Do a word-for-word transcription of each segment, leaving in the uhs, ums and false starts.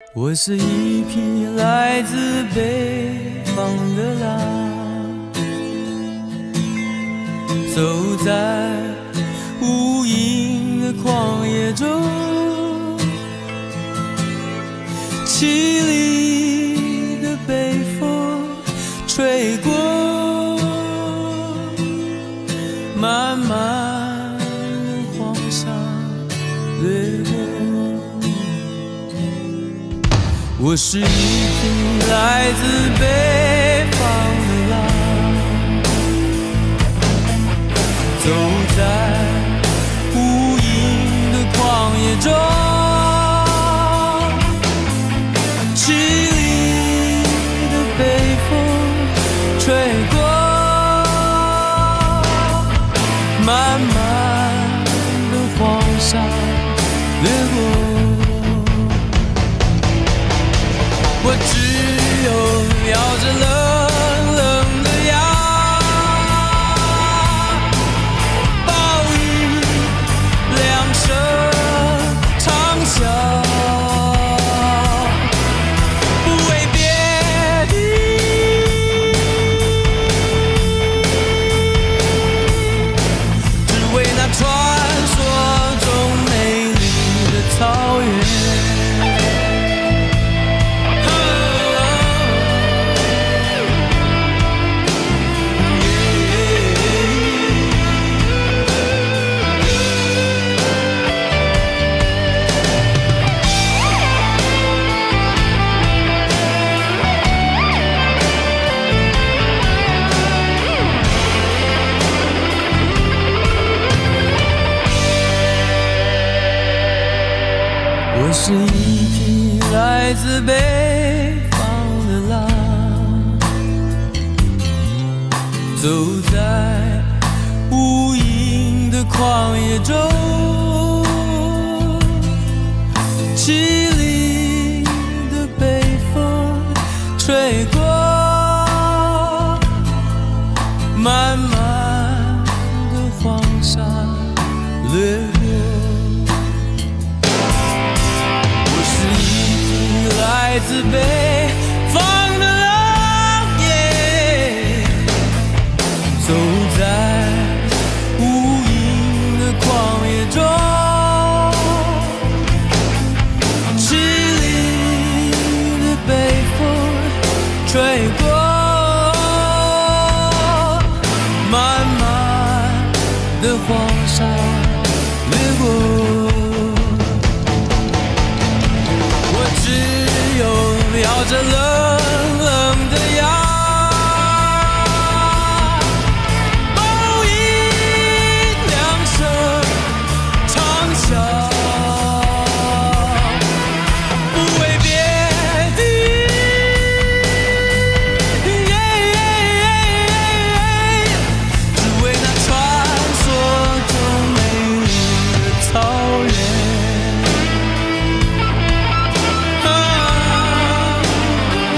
我是一匹来自北方的狼，走在无垠的旷野中，凄厉的北风吹过，漫漫的黄沙掠过。我是一匹来自北方的狼，走在无垠的旷野中，凄厉的北风吹过，漫漫的黄沙掠过。我只有咬着冷冷的牙，暴雨两声长啸，不为别的，只为那传说中美丽的草原。我是一匹来自北方的狼，走在无垠的旷野中，凄厉的北风吹过，漫漫的黄沙掠过。来自北方的狼耶，走在无垠的旷野中，凄厉的北风吹过，漫漫的黄沙掠过。咬着冷冷的牙，暴雨两声长啸，不为别的，只为那传说中美丽的草原。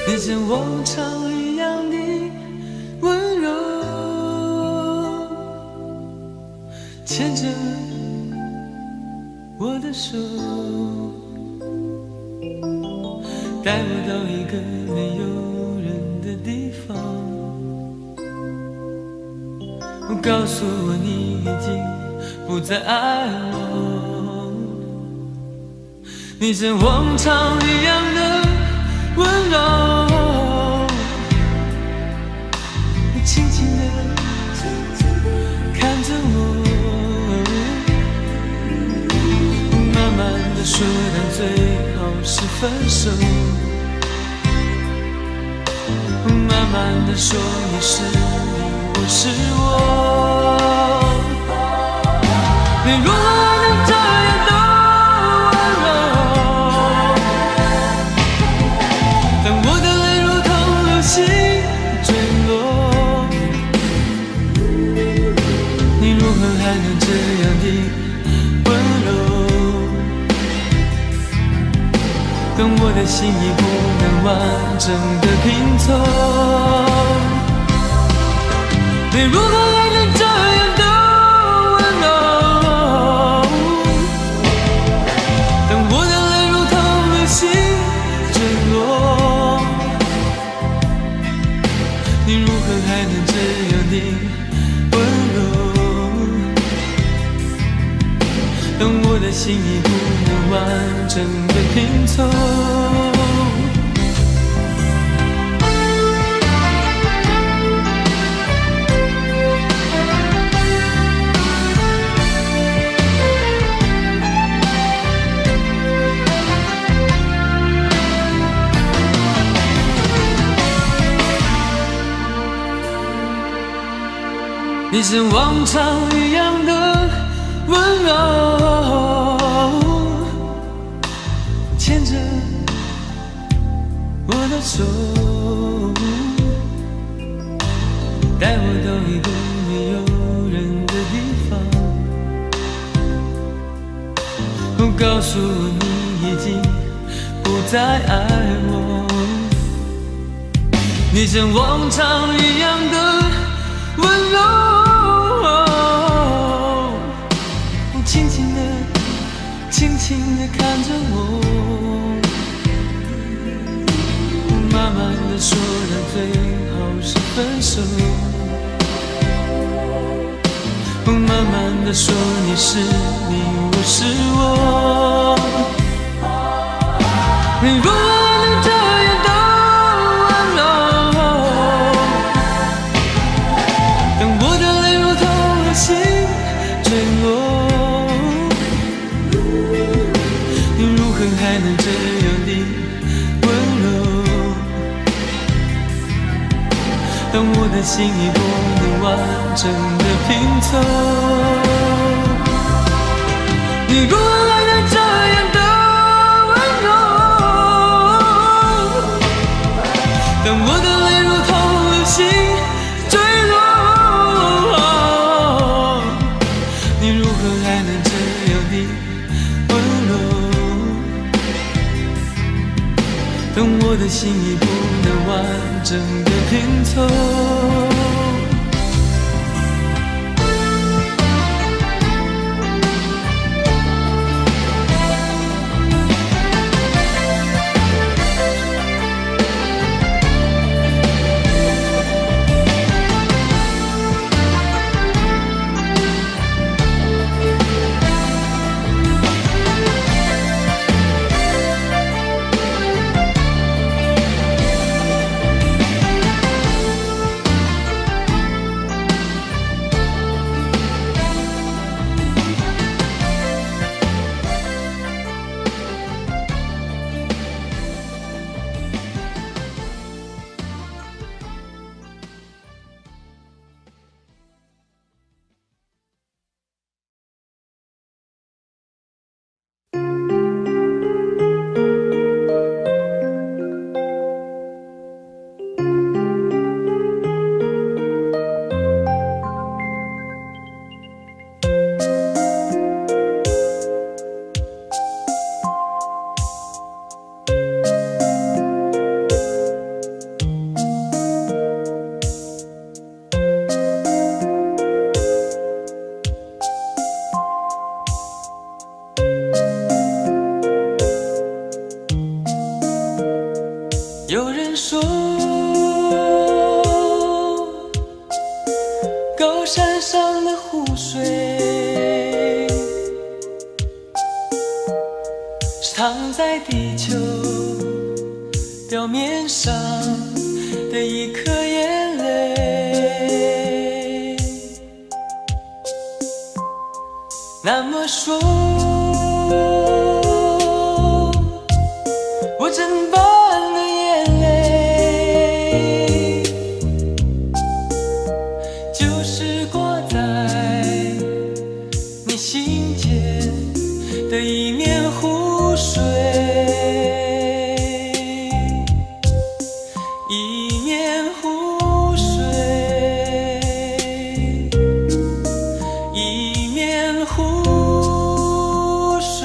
你像往常一样的温柔，牵着我的手，带我到一个没有人的地方，告诉我你已经不再爱我。你像往常一样的温柔，你轻轻地看着我，慢慢地说到最后是分手，慢慢地说你是你，我是我。你如何能这样的温柔？当我的泪如同流星坠落，你如何还能这样的温柔？当我的心已不能完整的拼凑，你如何还能这样的温柔？当我的泪如同流星坠落，你如何还能这样的温柔？当我的心已不能完整的拼凑，你像往常一样的温柔，牵着我的手，带我到一个没有人的地方，告诉我你已经不再爱我。你像往常一样的温柔，轻轻地轻轻地看着我，慢慢地说到最后是分手，慢慢地说你是你，我是我。你如何能这样的温柔？当我的泪如同流星坠落，还能这样的温柔？当我的心已不能完整的拼凑，你如何还能这样的温柔？当我的泪如同流星坠落，你如何还能这样的温柔？当我的心已不能完整的拼凑， 人说，高山上的湖水是躺在地球表面上的一颗眼泪。那么说，我整般的眼泪就是挂在你心间的一面湖水，一面湖水，一面湖水。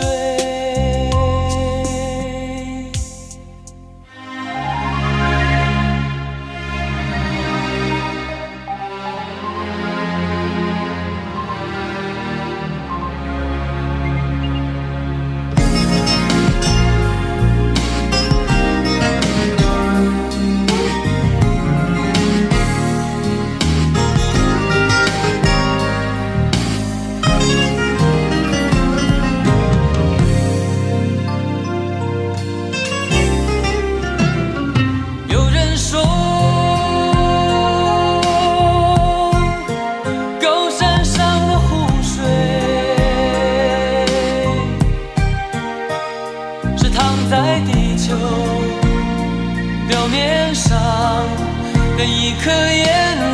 在地球表面上的一颗眼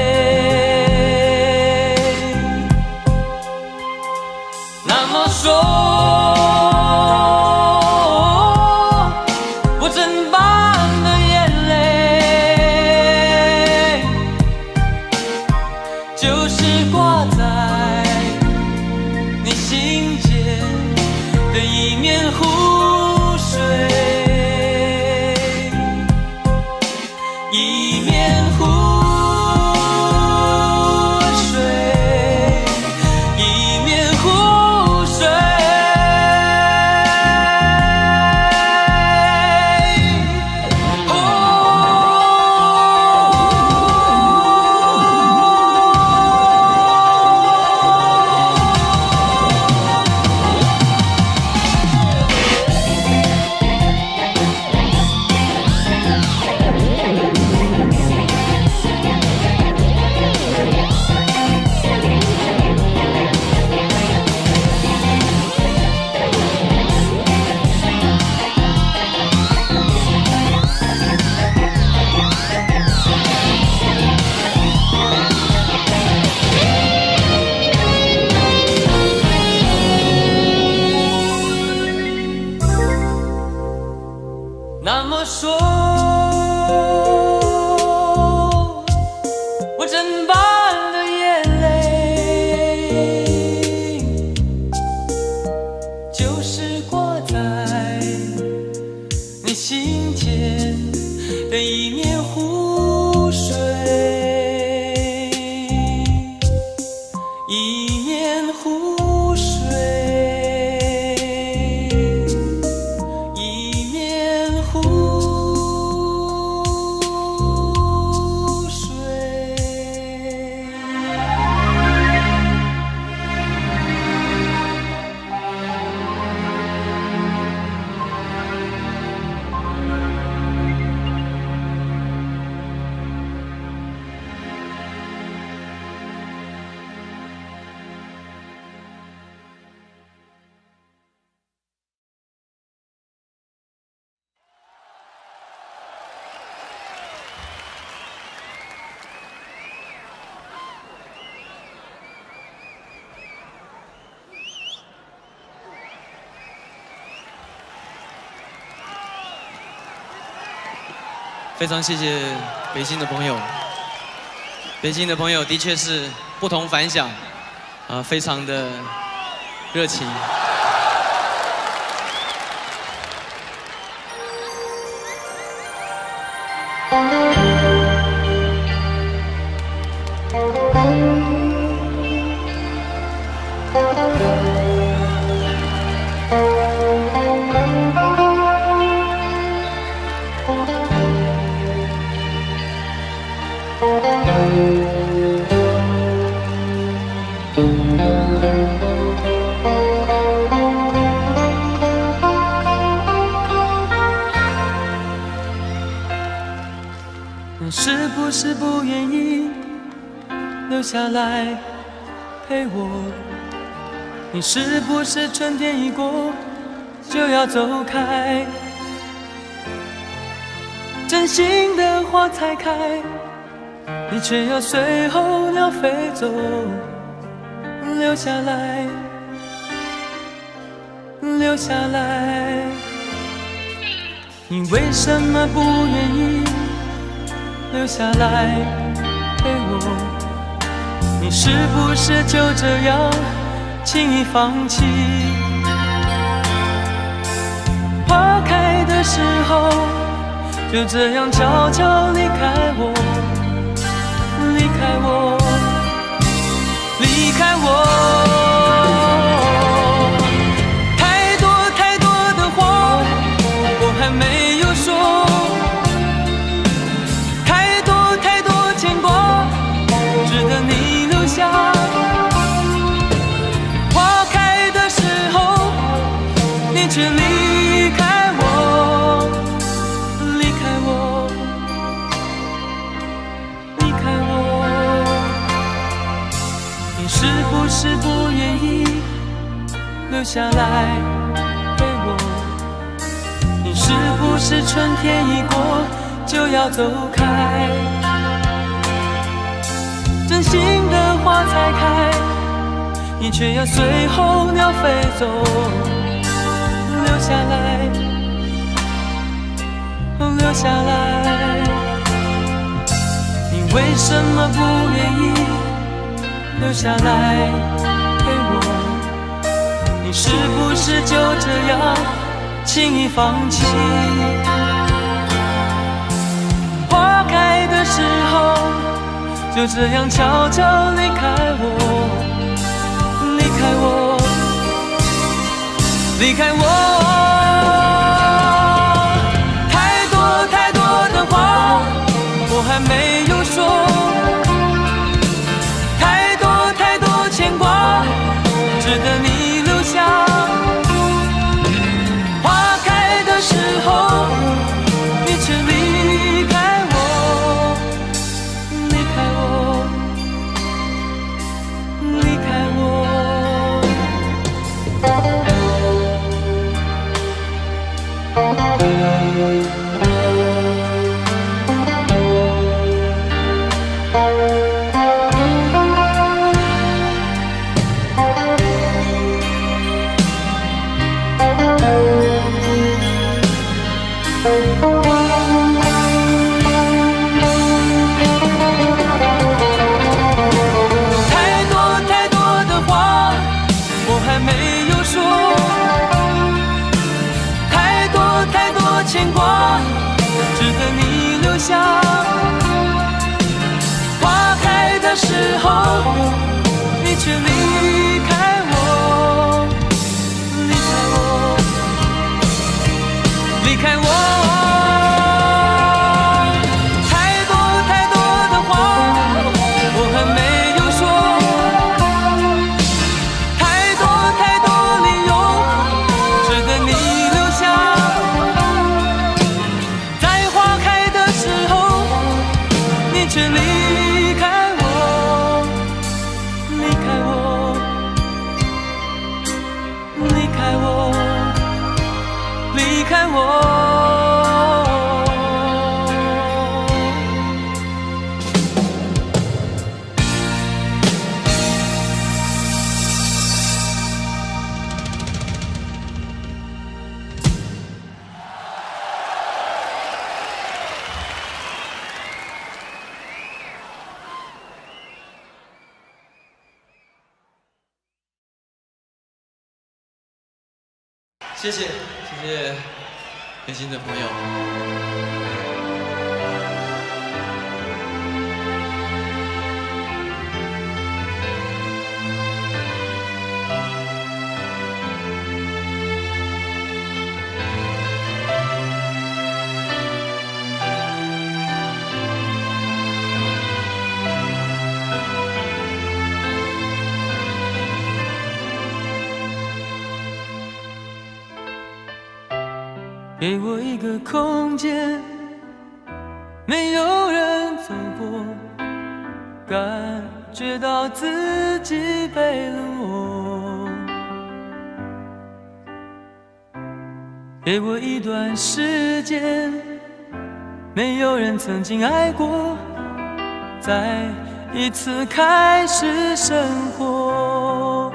泪，那么说，我整般的眼泪就是挂在你心间的一面湖水，一面湖水，一面湖水。哦，那么说，我整般的眼泪就是挂在你心间的一面湖水，一面湖水。 非常谢谢北京的朋友，北京的朋友的确是不同凡响，啊，非常的热情。 你是不是不愿意留下来陪我？你是不是春天一过就要走开？真心的花才开，你却要随候鸟飞走，留下来，留下来。你为什么不愿意留下来陪我？你是不是就这样轻易放弃？花开的时候就这样悄悄离开我，离开我，离开我。太多太多的话我还没有说，太多太多牵挂值得你留下。花开的时候你却离开我，离开我，离开我。你是不是不愿意留下来陪我？你是不是春天一过就要走开？真心的花才开，你却要随候鸟飞走，留下来，留下来。你为什么不愿意留下来陪我？你是不是就这样轻易放弃？花开的时候就这样悄悄离开我，离开我，离开我。太多太多的话我还没有说，太多太多牵挂值得你留下。花开的时候你却离开我，离开我，离开我。太多太多的话我还没有说，太多太多牵挂值得你留下。花开的时候你却离开我，离开我，离开我。太多太多的话我还没有说，太多太多理由值得你留下。在花开的时候你却离开我，离开我，离开我，离开我。 谢谢，谢谢北京的朋友。 给我一个空间， 没有人走过，感觉到自己被冷落。给我一段时间，没有人曾经爱过，再一次开始生活。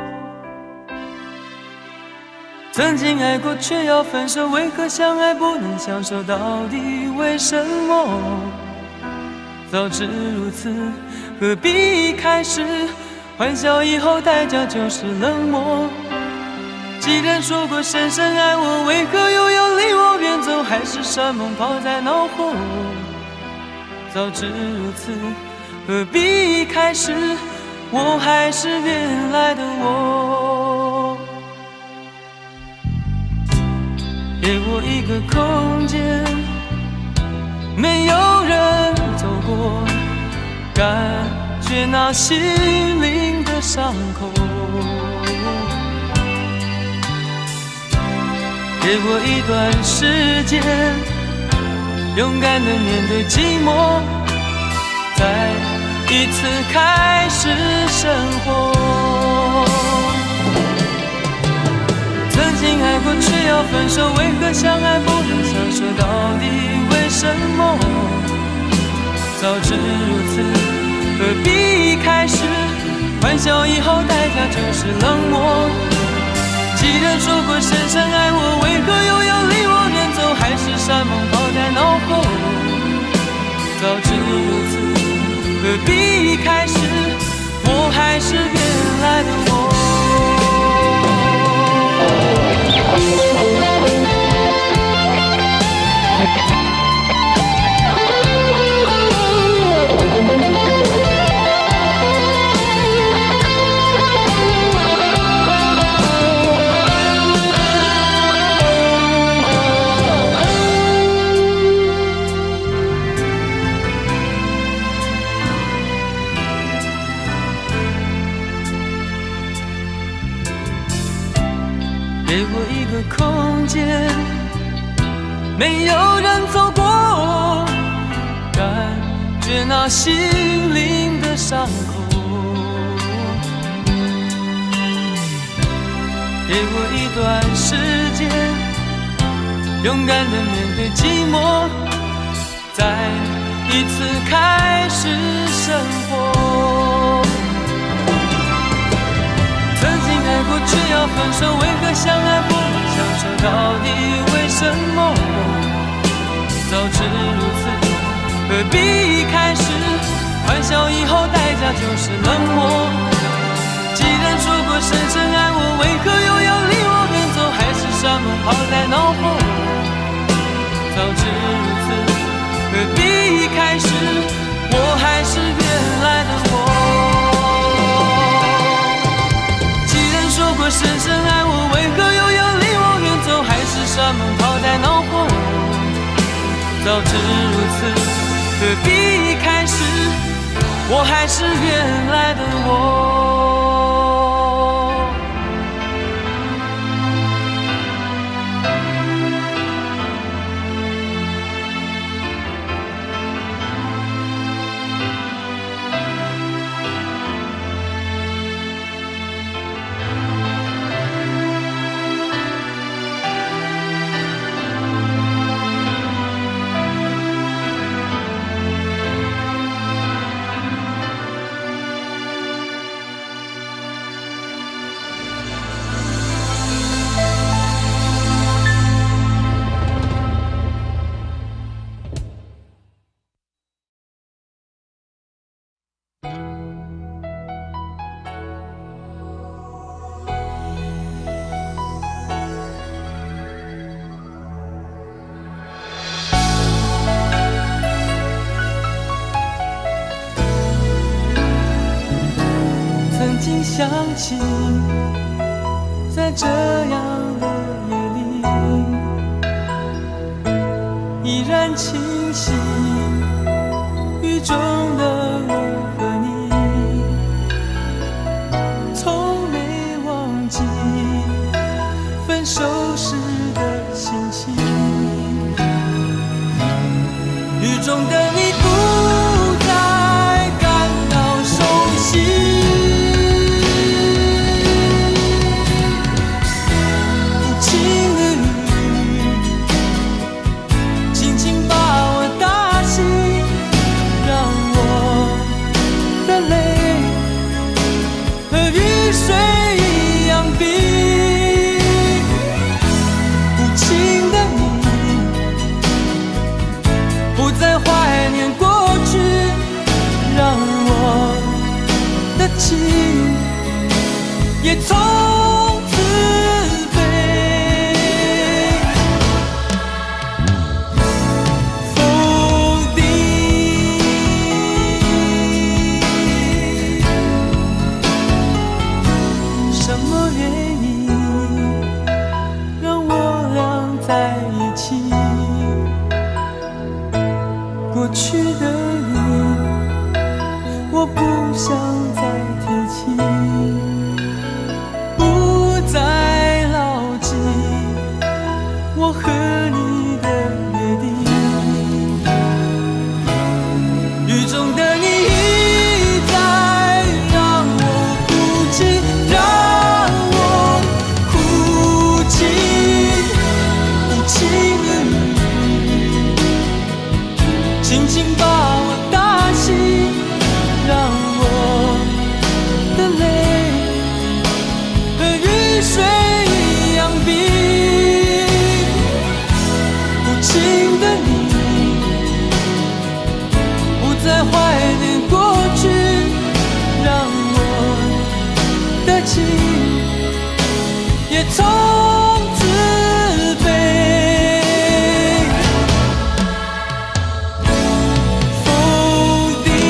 曾经爱过却要分手，为何相爱不能相守？到底为什么？早知如此，何必一开始？欢笑以后代价就是冷漠。既然说过深深爱我，为何又要离我远走？海誓山盟抛在脑后。早知如此，何必一开始？我还是原来的我。给我一个空间，没有人走过，感觉那心灵的伤口。给我一段时间，勇敢地面对寂寞，再一次开始生活。曾经爱过却要分手，为何相爱不能相守？到底为什么？早知如此，何必一开始？欢笑以后代价就是冷漠。既然说过深深爱我，为何又要离我远走？海誓山盟抛在脑后。早知如此，何必一开始？我还是原来的我。给我一个空间，没有人走过，感觉那心灵的伤口。给我一段时间，勇敢地面对寂寞，再一次开始生活。曾经爱过却要分手，为何相爱不能相守？到底为什么？早知如此，何必一开始？欢笑以后代价就是冷漠。既然说过深深爱我，为何又要离我远走？海誓山盟抛在脑后。早知如此，何必一开始？我还是原来的我。说过深深爱我，为何又要离我远走？海誓山盟抛在脑后。早知如此，何必一开始？我还是原来的我。想起在这样的夜里，依然清晰雨中的我和你，从没忘记分手时的心情。雨中中的你不再感到熟悉，无情的雨轻轻把我打醒，让我的泪和雨水一样冰。无情的你不再怀念过去，让我的情也从此被否定。什么原因让我俩在一起？过去的你，我不想再提起，不再牢记我和你的约定。雨中的你一再让我哭泣，让我哭泣，无情的雨轻轻把我打醒，让我的泪和雨水一样冰。无情的你不再怀念过去，让我的情也从此被否定。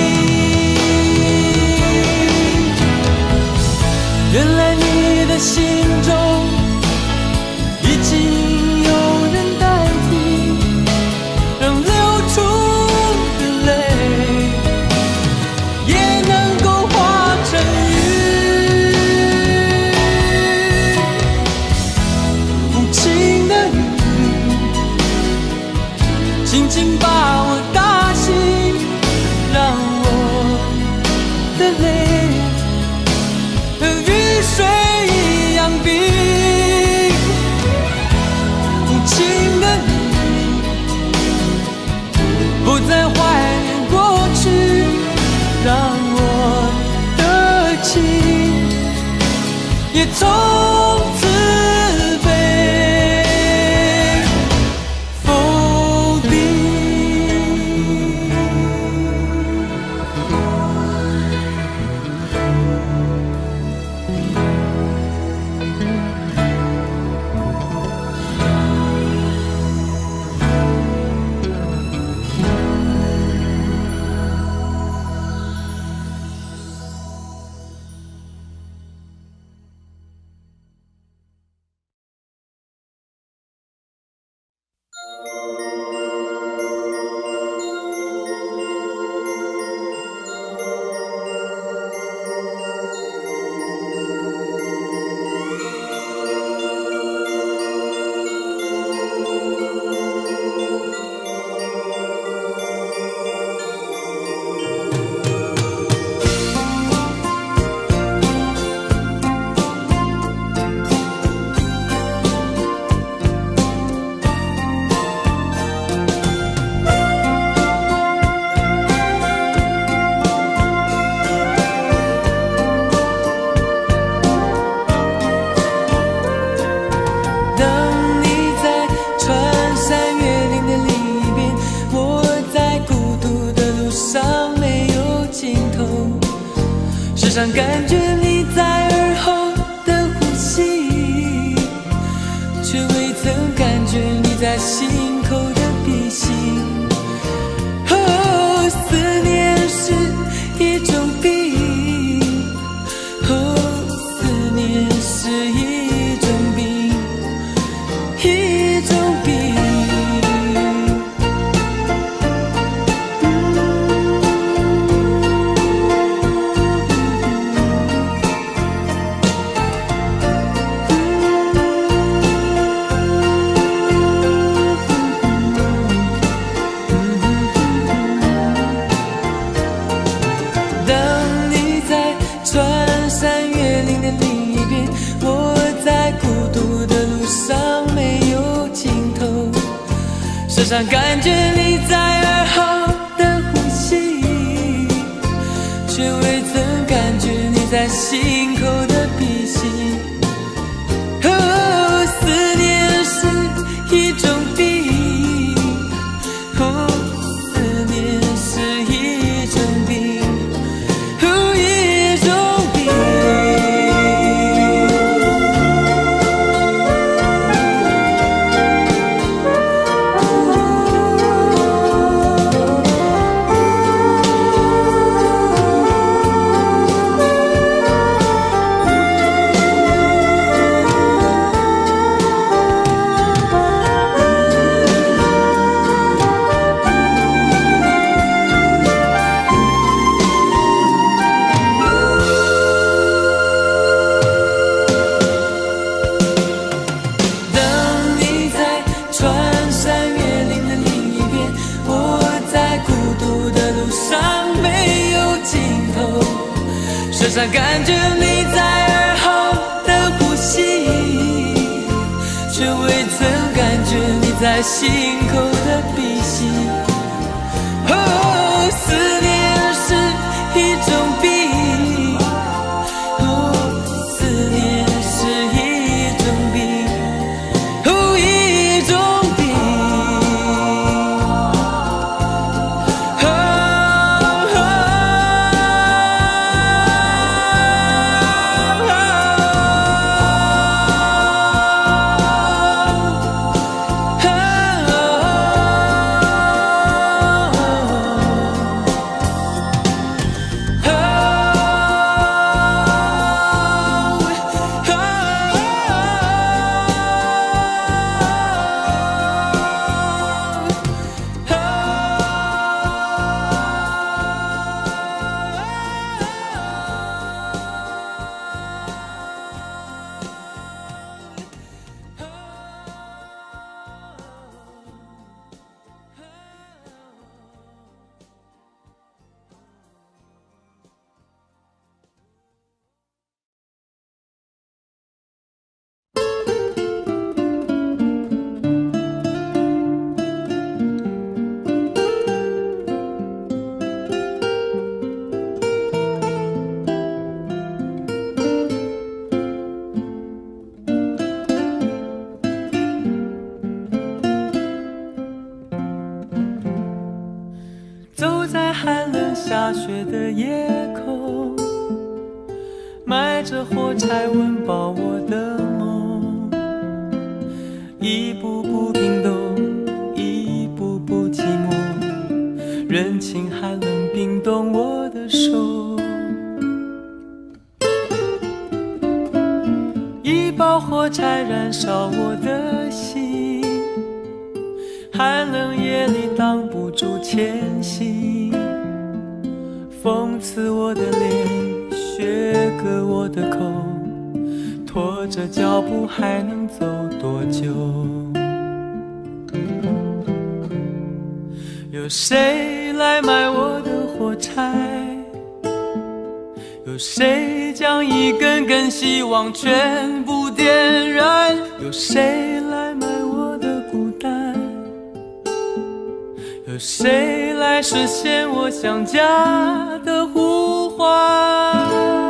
原来你的心中已经有人代替，让流出的泪也能够化成雨。无情的雨轻轻把我打醒，让我的泪和雨水一样冰。无情的你不再怀念过去，让我的情也从此被否定。时常感觉你在耳后的呼吸，却未曾感觉你在心口的鼻息。哦，思念是一种病，哦，思念是一种病，一种病。 上感觉你在耳后的呼吸，却未曾感觉你在心口的鼻息。哦，思念是一种病，哦，思念是一种病，哦，一种病。身上感觉你在耳后的呼吸，却未曾感觉你在心口的鼻息。哦，思念是一种病，哦，思念是一种病，哦，一种病。走在寒冷下雪的夜空，埋着火柴温饱我的梦，一步步冰冻，一步步寂寞，人情寒冷冰冻我的手。一包火柴燃烧我的心，寒冷夜里挡不住前行，风刺我的脸，雪割我的口，拖着脚步还能走多久？有谁来买我的火柴？有谁将一根根希望全部点燃？有谁来买我的孤单？有谁来实现我想家的呼唤？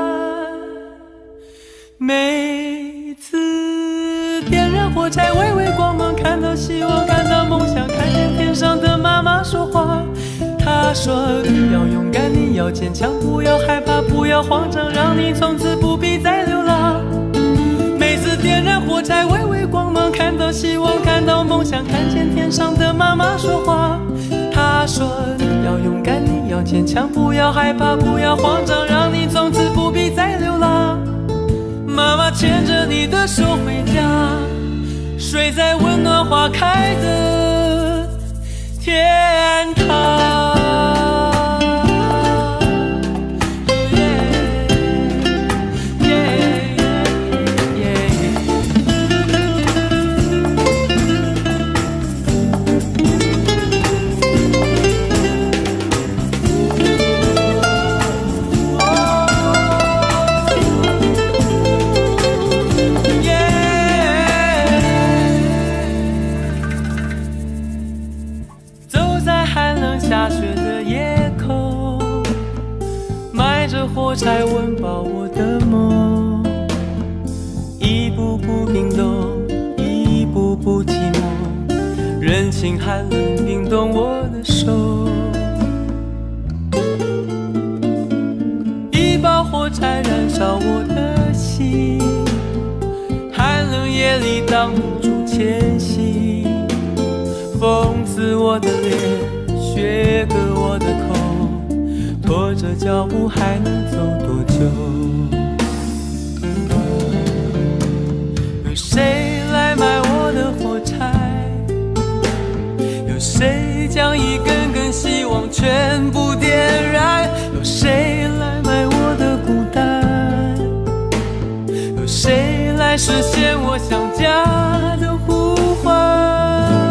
每次点燃火柴，微微光芒，看到希望，看到梦想，看见天上的妈妈说话。她说你要勇敢，你要坚强，不要害怕，不要慌张，让你从此不必再流浪。每次点燃火柴，微微光芒，看到希望，看到梦想，看见天上的妈妈说话。她说你要勇敢，你要坚强，不要害怕，不要慌张，让你从此不必再流浪。妈妈牵着你的手回家，睡在温暖花开的天堂。 下雪的夜空，埋着火柴温饱我的梦，一步步冰冻，一步步寂寞，任凭寒冷冰冻我的手。一把火柴燃烧我的心，寒冷夜里挡不住前行。风刺我的脸，雪割我的口，拖着脚步还能走多久？有谁来买我的火柴？有谁将一根根希望全部点燃？有谁来买我的孤单？有谁来实现我想家的呼唤？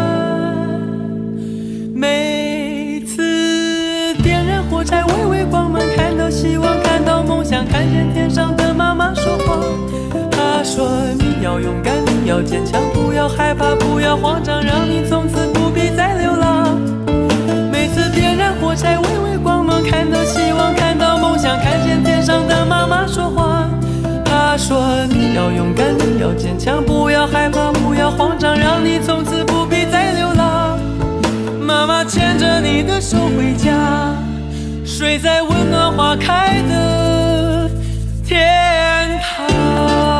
每次点燃火柴，微微光芒，看到希望，看到梦想，看见天上的妈妈说话。她说你要勇敢，你要坚强，不要害怕，不要慌张，让你从此不必再流浪。每次点燃火柴，微微光芒，看到希望，看到梦想，看见天上的妈妈说话。她说你要勇敢，你要坚强，不要害怕，不要慌张，让你从此不必再流浪。妈妈牵着你的手回家，睡在温暖花开的天堂。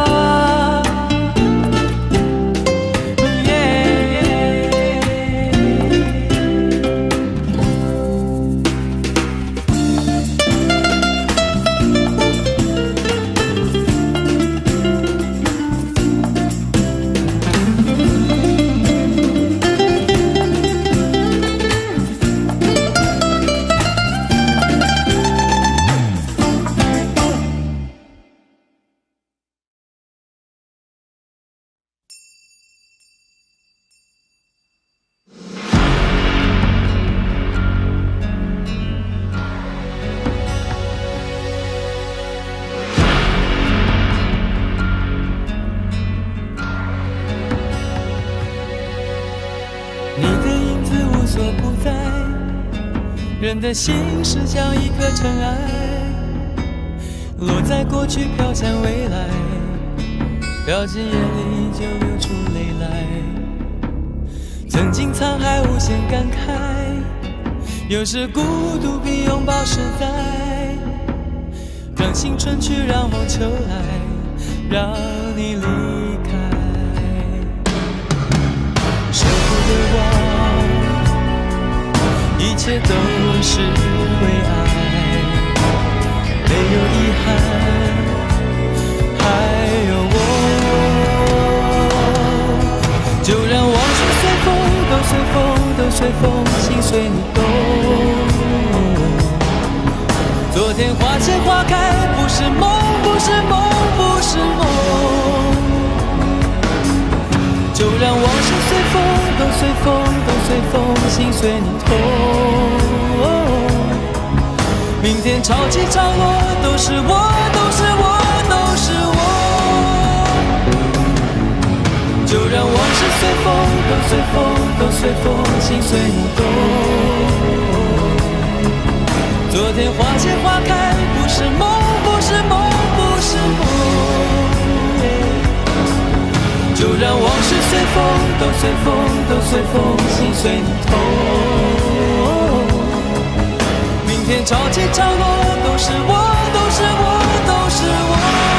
人的心是像一颗尘埃，落在过去飘向未来，掉进眼里就流出泪来。曾经沧海无限感慨，有时孤独比拥抱实在。让青春去，让梦秋来，让你离开。舍不得忘，一切都是为爱，没有遗憾，还有我。就让往事随风，都随风，都随风，心随你动。昨天花谢花开，不是梦，不是梦，不是梦。就让往事随风，都随风，都随风，心随你痛。明天潮起潮落，都是我，都是我，都是我。就让往事随风，都随风，都随风，心随你动。昨天花谢花开，不是梦，不是梦，不是梦。就让往事随风，都随风，都随风，心随你痛。明天潮起潮落，都是我，都是我，都是我。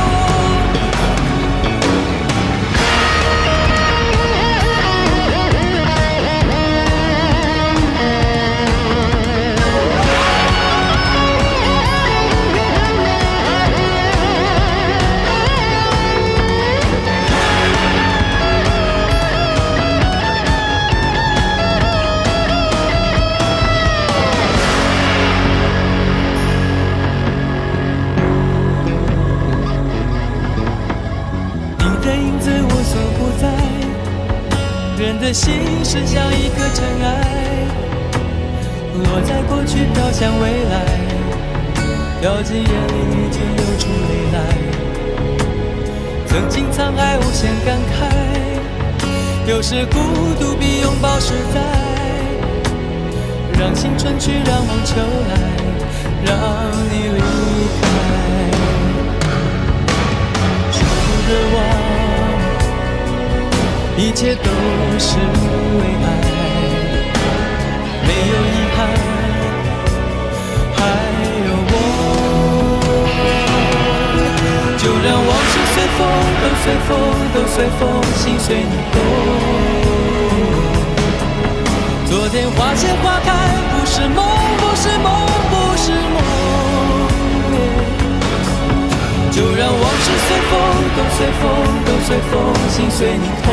人的心是像一颗尘埃，落在过去飘向未来，掉进眼里就流出泪来。曾经沧海无限感慨，有时孤独比拥抱实在。让用青春去让望秋来，让你离开。除了我，一切都是为爱，没有遗憾，还有我。就让往事随风，都随风，都随风，心随你动。昨天花谢花开，不是梦，不是梦，不是梦。就让往事随风，都随风，都随风，心随你痛。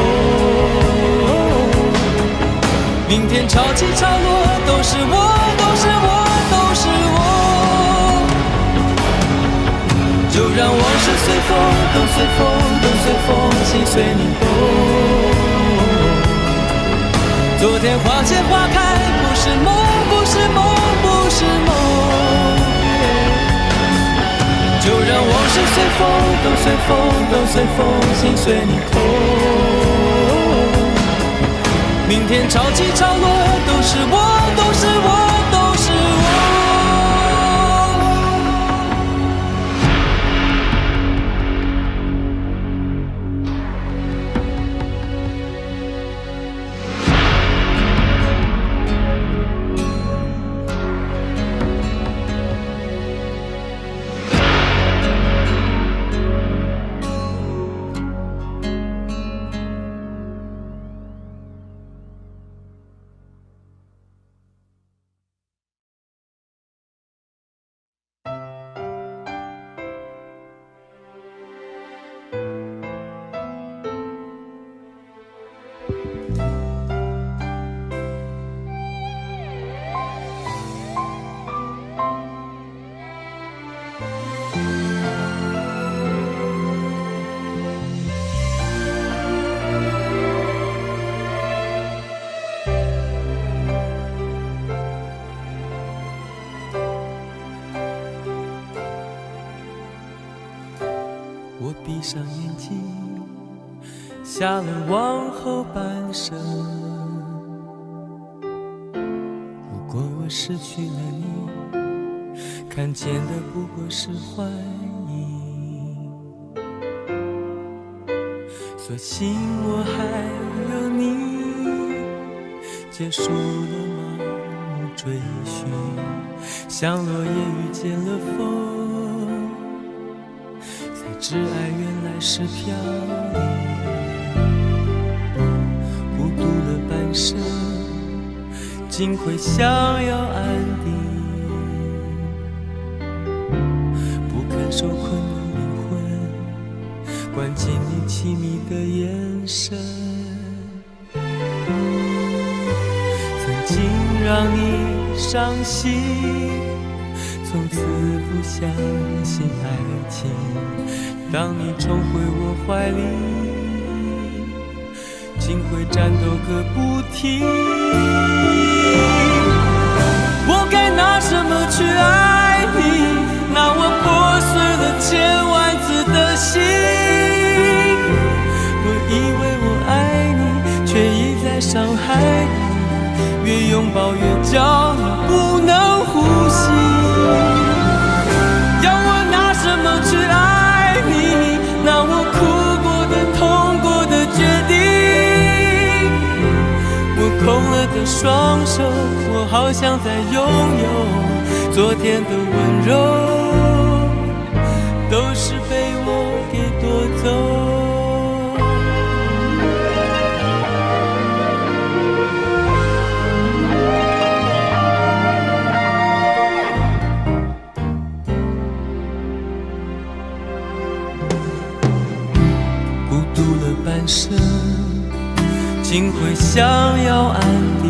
明天潮起潮落，都是我，都是我，都是我。就让往事随风，都随风，都随风，心随你动。昨天花谢花开，不是梦，不是梦，不是梦。就让往事随风，都随风，都随风，心随你痛。明天潮起潮落，都是我，都是我，都是我。我闭上眼睛，下了往后半生。如果我失去了你，看见的不过是幻影。所幸我还有你，结束了盲目追寻，像落叶遇见了风。挚爱原来是飘零，孤独了半生，竟会想要安定。不肯受困的灵魂，关进你凄迷的眼神。曾经让你伤心，从此不相信爱情。当你重回我怀里，竟会战斗个不停。我该拿什么去爱你？拿我破碎了千万次的心。我以为我爱你，却一再伤害你。越拥抱越叫你不能呼吸。要我拿什么去爱你？那我哭过的、痛过的决定。我空了的双手，我好想再拥有昨天的温柔，都是被我给夺走。半生竟会想要安定，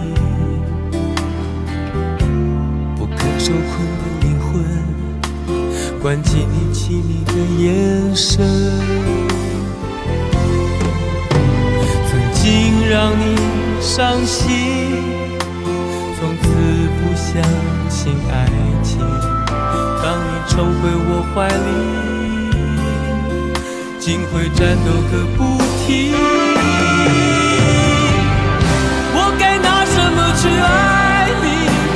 不肯受困的灵魂，关进你凄迷的眼神。曾经让你伤心，从此不相信爱情。当你重回我怀里，竟会战斗个不停。我该拿什么去爱你？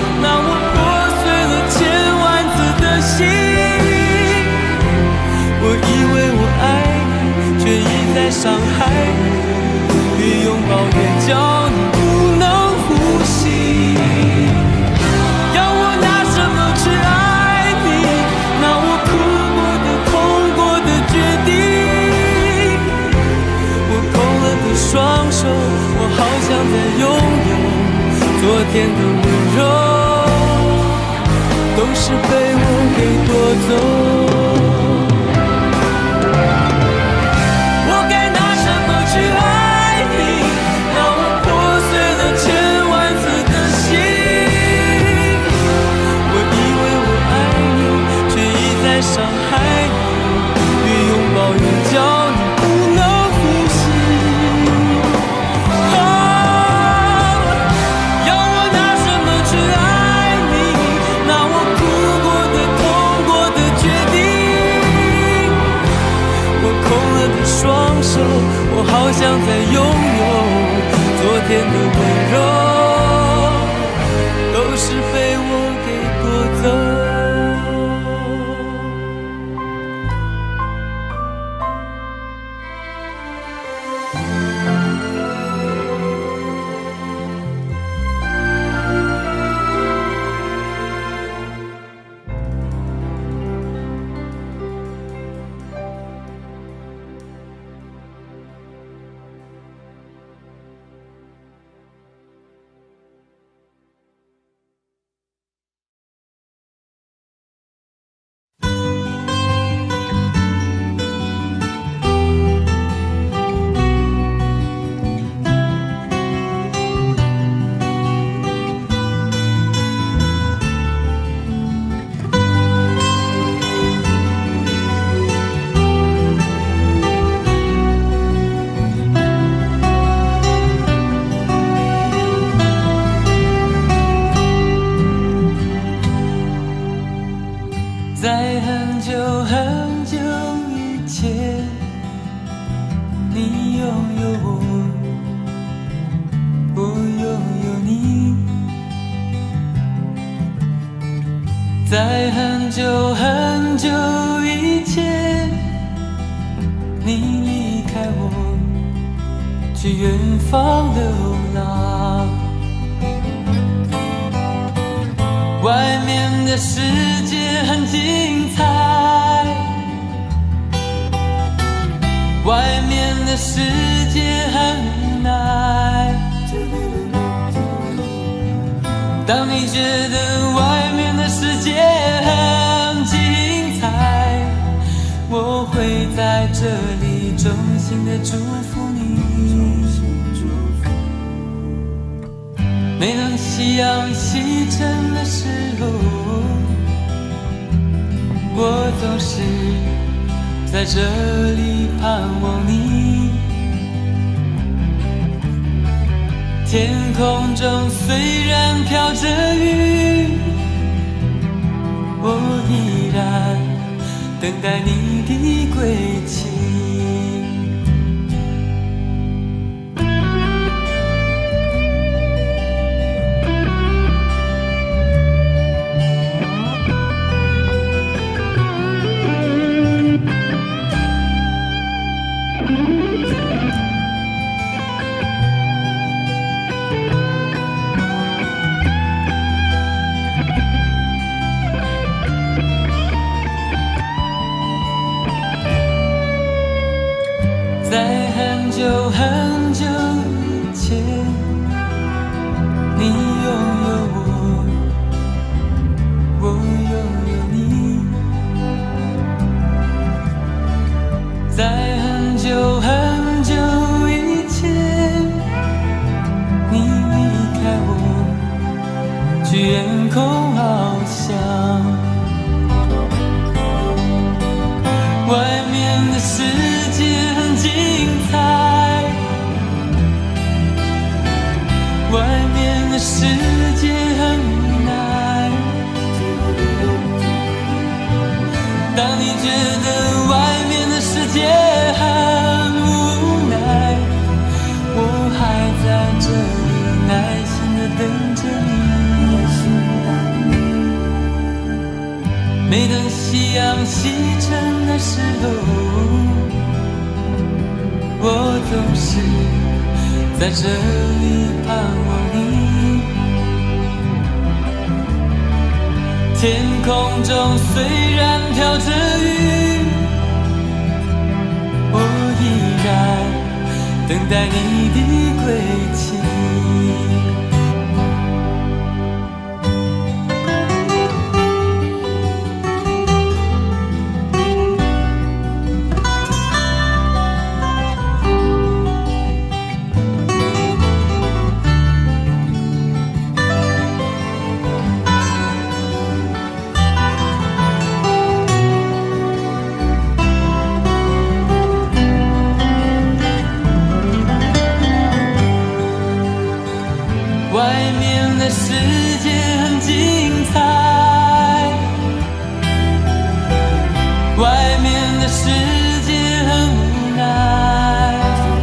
害你，越拥抱越叫你不能呼吸。要我拿什么去爱你？拿我哭过的、痛过的决定。我空了的双手，我好想再拥有昨天的温柔。都是被我给夺走。我该拿什么去爱你？让我破碎了千万次的心。我以为我爱你，却一再伤害你。越拥抱越叫你不能呼吸。啊，要我拿什么去爱你？双手，我好想再拥有昨天的温柔，都是被我给夺走。在很久很久以前，你拥有我，我拥有你。在很久很久以前，你离开我，去远方流浪。外面的世界很精彩，外面的世界很无奈。当你觉得外面的世界很精彩，我会在这里衷心的祝福你。每当夕阳西沉的时候，我总是在这里盼望你。天空中虽然飘着雨，我依然等待你的归期。在很久很久以前，你拥有我，我拥有你。在很久很久以前，你离开我，去远空翱翔。外面的世界很精彩，外面的世界很无奈。当你觉得外面的世界很无奈，我还在这里耐心地等着你。每当夕阳西沉的时候， 我总是在这里盼望你。天空中虽然飘着雨，我依然等待你的归期。外面的世界很精彩，外面的世界很无奈。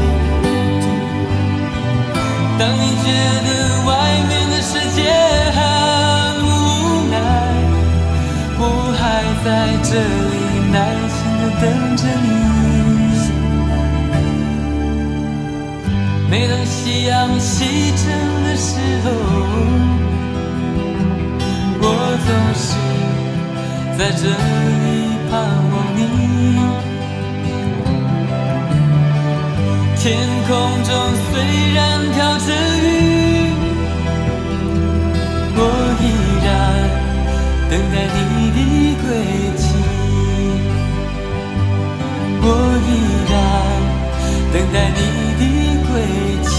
当你觉得外面的世界很无奈，我还在这里耐心地等着你。每当夕阳西沉的时候，我总是在这里盼望你。天空中虽然飘着雨，我依然等待你的归期。我依然等待你的归期。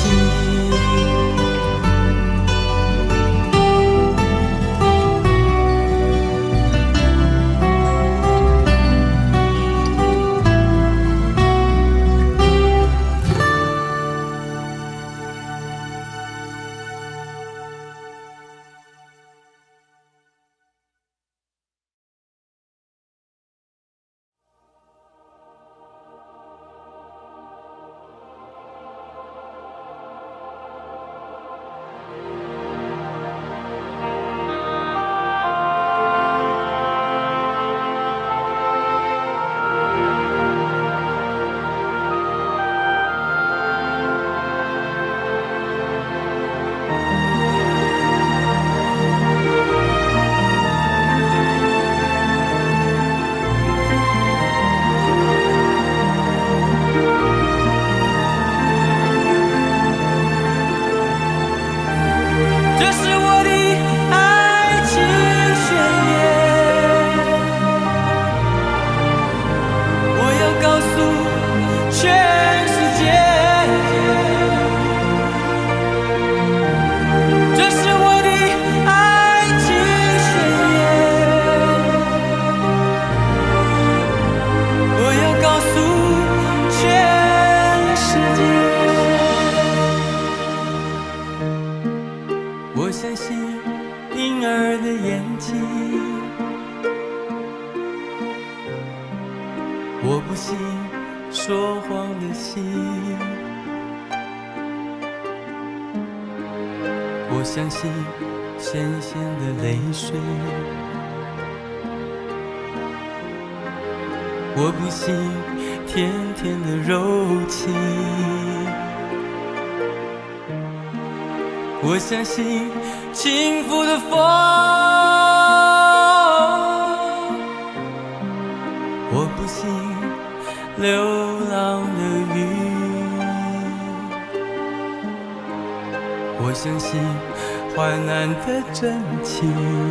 我相信婴儿的眼睛，我不信说谎的心。我相信咸咸的泪水，我不信甜甜的柔情。我相信轻拂的风，我不信流浪的雨。我相信患难的真情，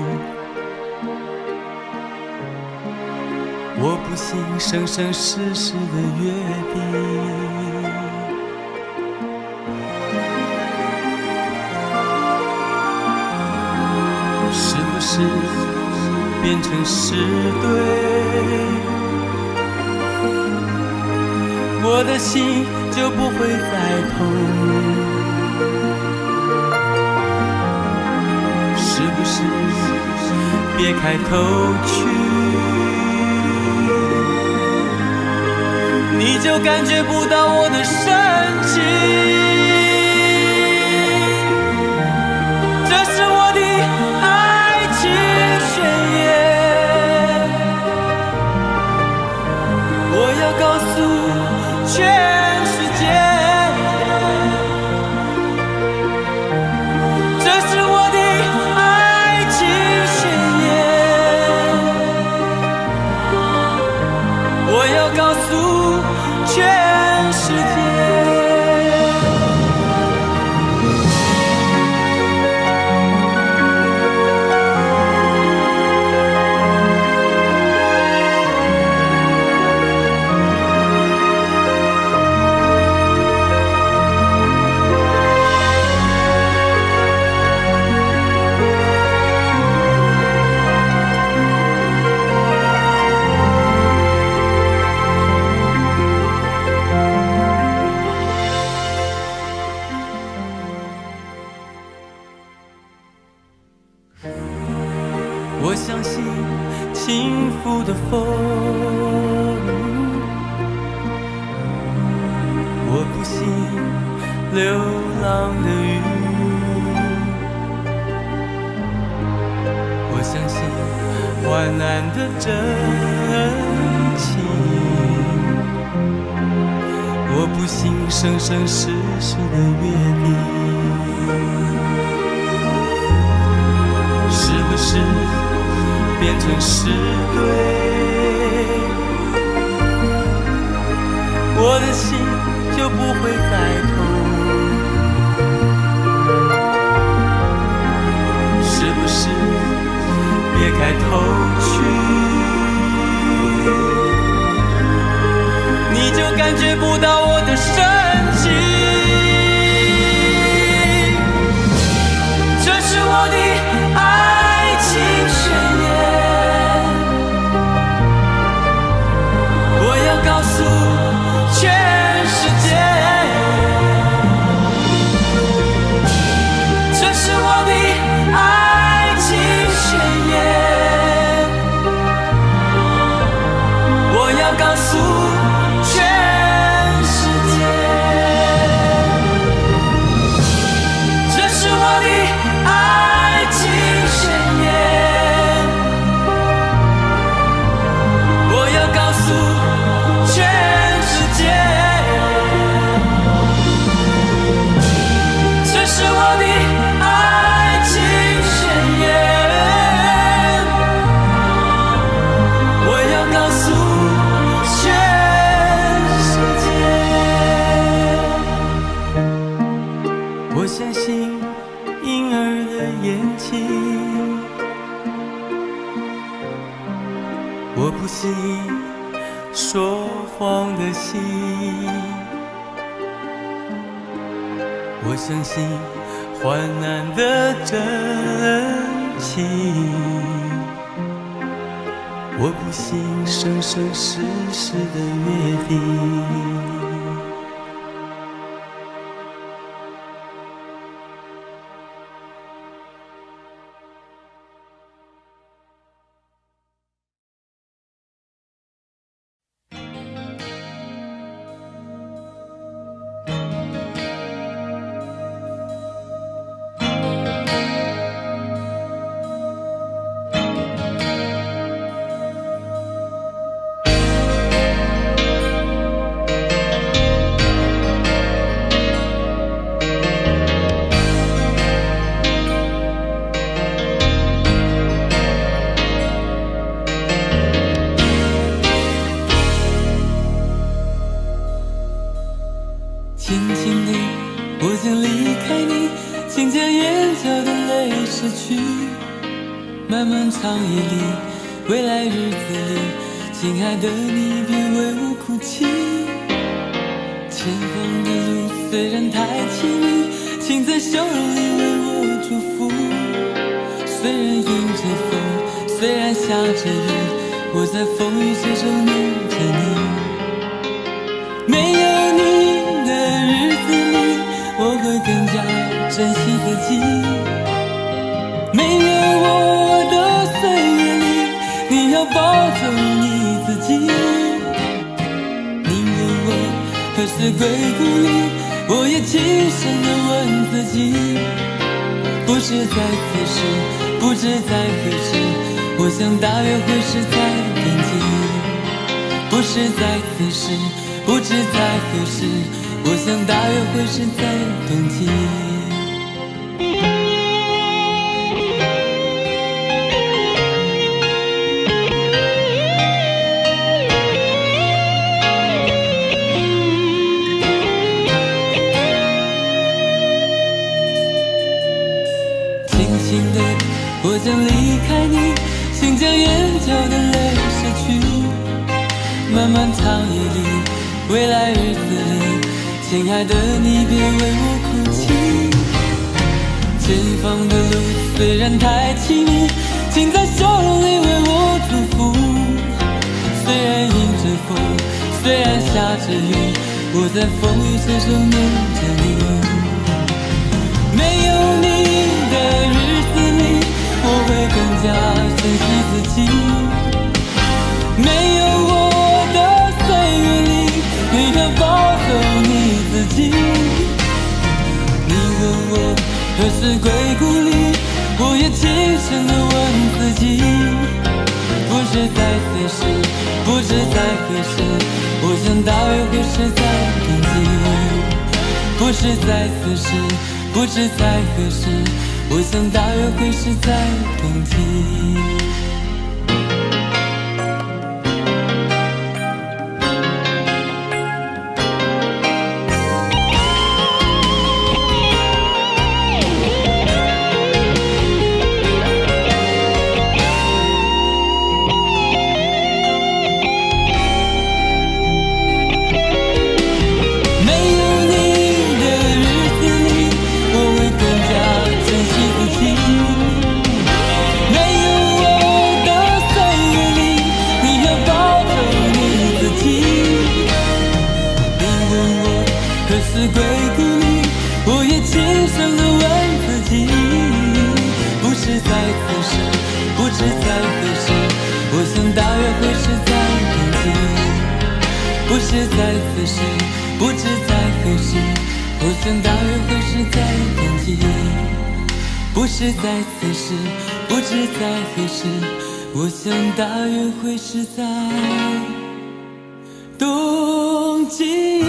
我不信生生世世的约定。是不是变成是对？我的心就不会再痛。是不是别开口去，你就感觉不到我的深情？这是我的爱情宣言，我要告诉全世界。 我相信轻拂的风，我不信流浪的雨，我相信患难的真情，我不信生生世世的约定，是不是变成是对，我的心就不会再痛，是不是别开头去，你就感觉不到我的深情，这是我的爱情宣言，我要告诉全世界，这是我的爱情宣言，我要告诉全世界，这是我的爱情宣言，我要告诉全世界，这是我的爱情宣言，我要告诉全世界。我相信婴儿的眼睛，我不信说谎的心，我相信患难的真情，我不信生生世世的约定。轻轻地，我将离开你，请将眼角的泪拭去。漫漫长夜里，未来日子里，亲爱的你别为我哭泣。前方的路虽然太凄迷，请在笑容里为我祝福。虽然迎着风，虽然下着雨，我在风雨之中念着你。没有你的日子里，我会更加珍惜自己。没有我的岁月里，你要保重你自己。你问我何时归故里，我也轻声地问自己。不知在此时，不知在何时，我想大约会是在冬季。不是在此时，不知在何时，我想大约会是在冬季。轻轻的，我将离开你，请将眼角的泪拭去。漫漫长夜里，未来日子里，亲爱的你别为我哭泣。前方的路虽然太凄迷，请在笑容里为我祝福。虽然迎着风，虽然下着雨，我在风雨之中念着你。没有你的日子里，我会更加珍惜自己。没有我的岁月里，你要保守你自己。你问我何时归故里，我也轻声地问自己。不知在此时，不知在何时，我想大约会是在冬季。不知在此时，不知在何时，我想大约会是在冬季。不是在此时，不知在何时，我想大约会是在冬季。不是在此时，不知在何时，我想大约会是在冬季。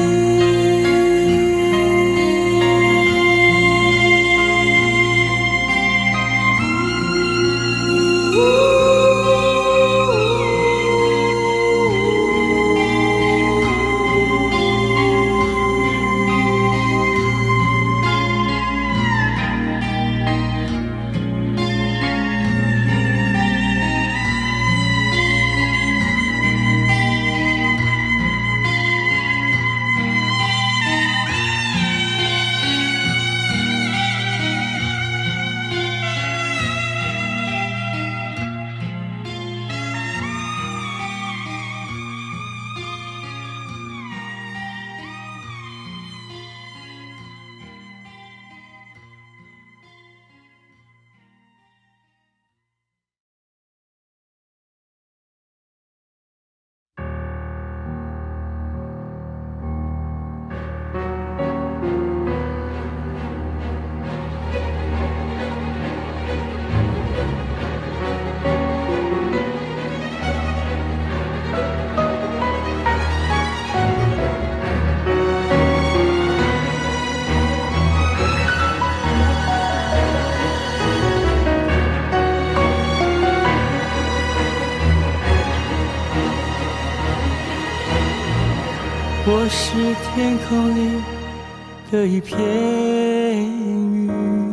我是天空里的一片云，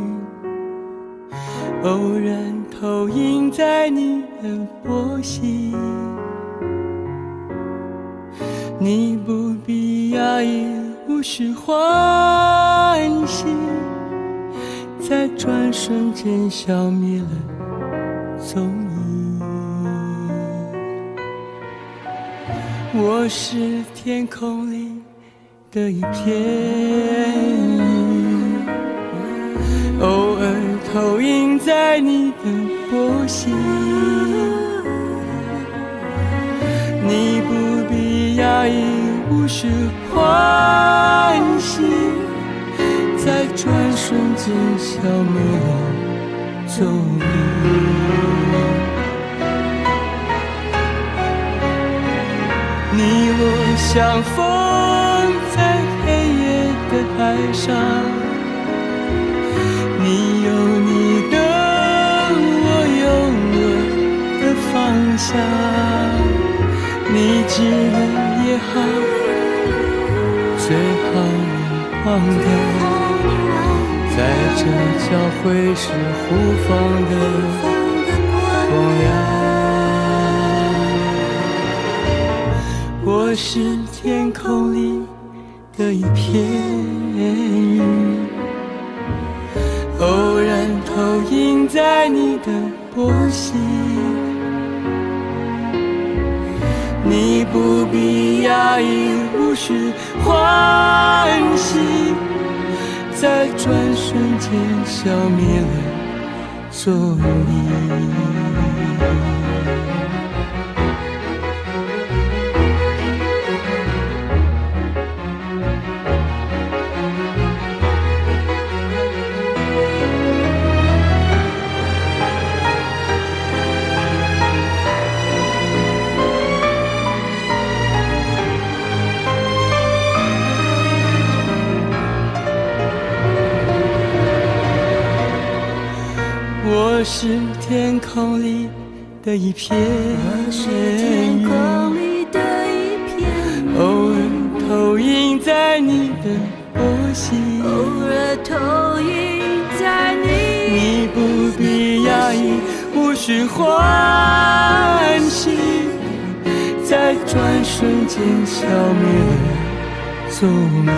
偶然投影在你的波心。你不必讶异，无需欢喜，在转瞬间消灭了踪影。我是天空里的一片云，偶尔投影在你的波心。你不必讶异，无需欢喜，在转瞬间消灭了踪影。你我相逢在黑夜的海上，你有你的，我有我的方向。你知了也好，最好你忘掉，在这交汇时互放的光亮。我是天空里的一片云，偶然投影在你的波心。你不必讶异，无需欢喜，在转瞬间消灭了做你。我是天空里的一片我是天空里的一片偶尔投影在你的波心， 偶尔投影在你， 你不必压抑，无需欢喜，在转瞬间消灭了踪影。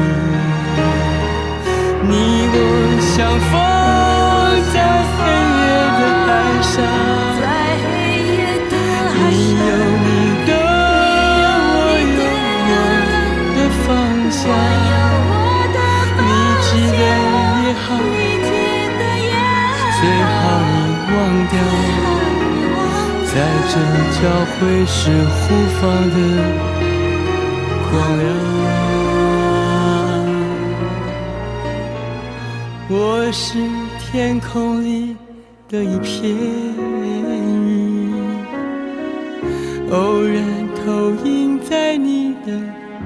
你我相逢在黑夜的海上， 在黑夜的海你有上， 你的，我有我的方向。你提的也好，最好你忘掉，在这交汇时互放的光亮。我是天空里的一片云，偶然投影在你的，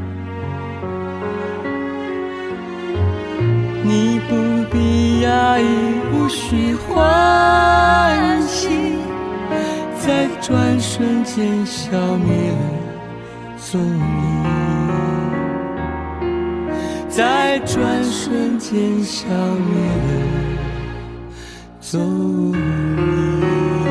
你不必压抑，无需欢喜，在转瞬间消灭了踪影，在转瞬间消灭了踪影。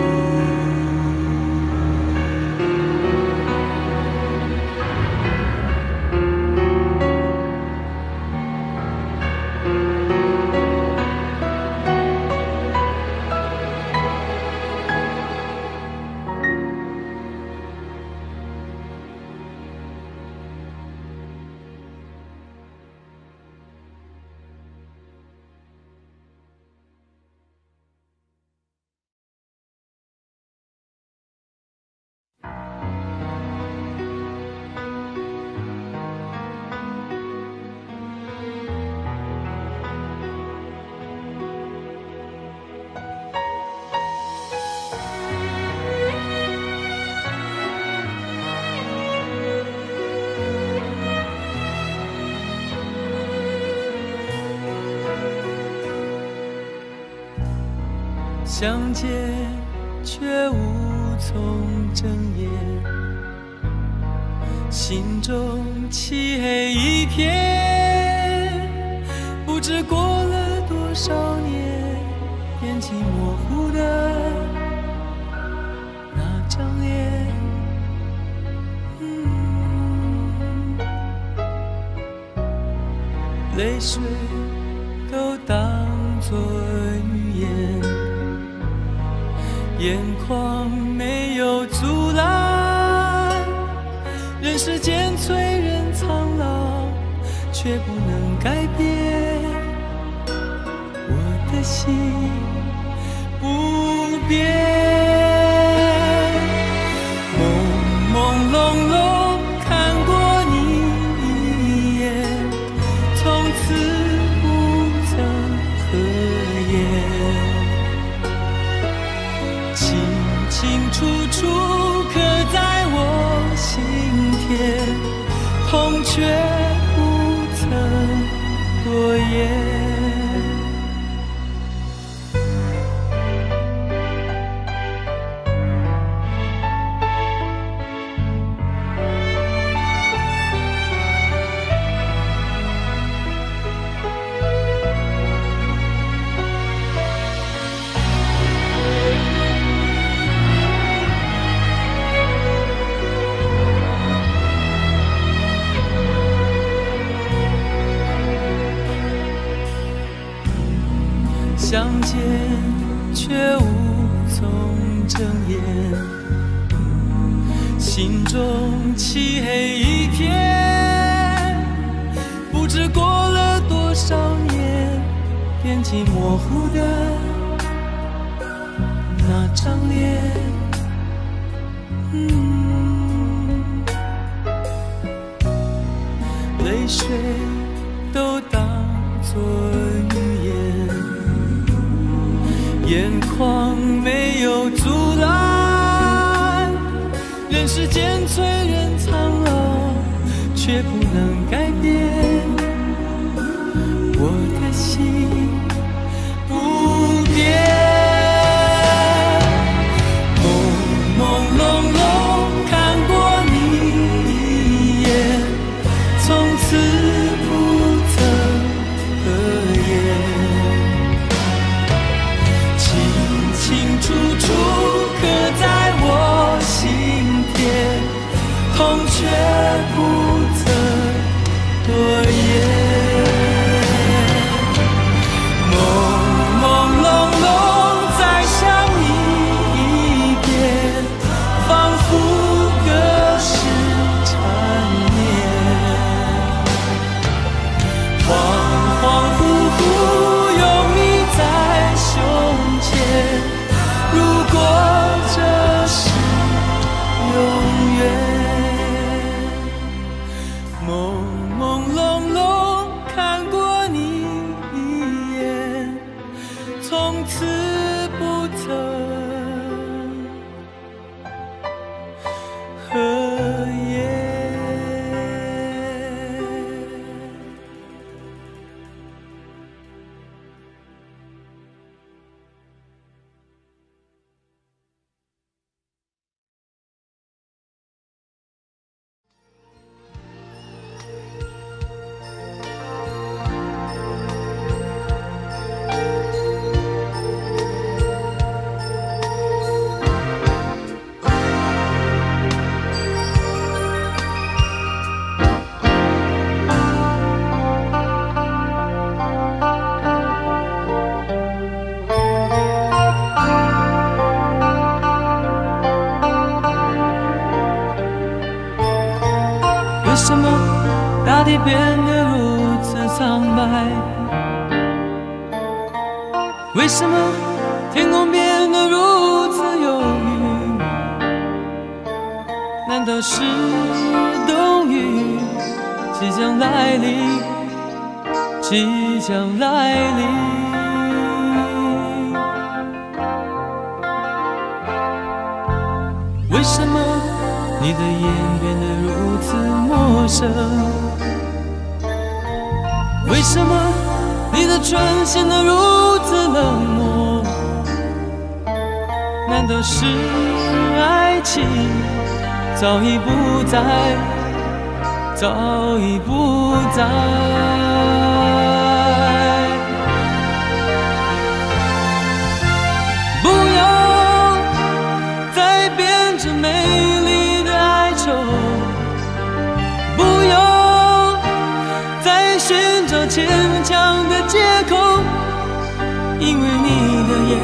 相见却无从睁眼，心中漆黑一片，不知过了多少年，眼睛模糊的那张脸，嗯，泪水都当作语言，眼眶没有阻拦，人世间催人苍老，却不能改变我的心不变。朦朦胧胧看过你一眼，从此不曾合眼，清清楚楚刻在我心田，痛却不曾多言。相见却无从睁眼，心中漆黑一片，不知过了多少年，眼睛模糊的张脸，嗯，泪水都当作语言，眼眶没有阻拦，任时间催人苍老，却不能改变我的心不变。却不曾多言，朦朦胧胧再想你一遍，仿佛隔世缠绵，恍恍惚惚有你在胸前，如果这是永远。朦朦胧胧看过你一眼，从此不曾合眼。为什么大地变得如此苍白？为什么天空变得如此忧郁？难道是冬雨即将来临？即将来临？为什么你的眼变得如此陌生？为什么你的唇显得如此冷漠？难道是爱情早已不在，早已不在？不要再编织美丽的哀愁，不用再寻找牵强的借口，因为你的眼，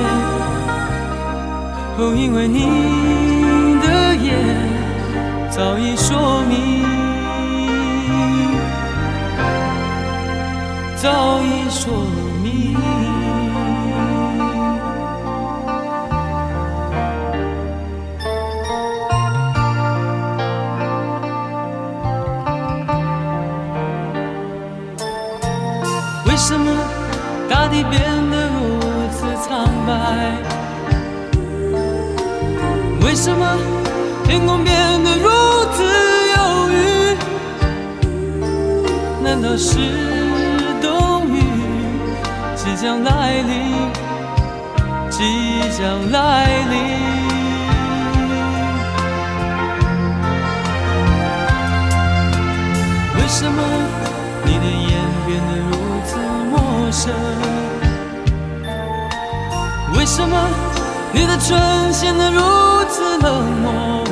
哦，因为你的眼早已说明，早已说明。为什么大地变得如此苍白？为什么天空变得如此忧郁？难道是冬雨即将来临？即将来临？为什么你的眼变得如此陌生？为什么你的唇显得如此冷漠？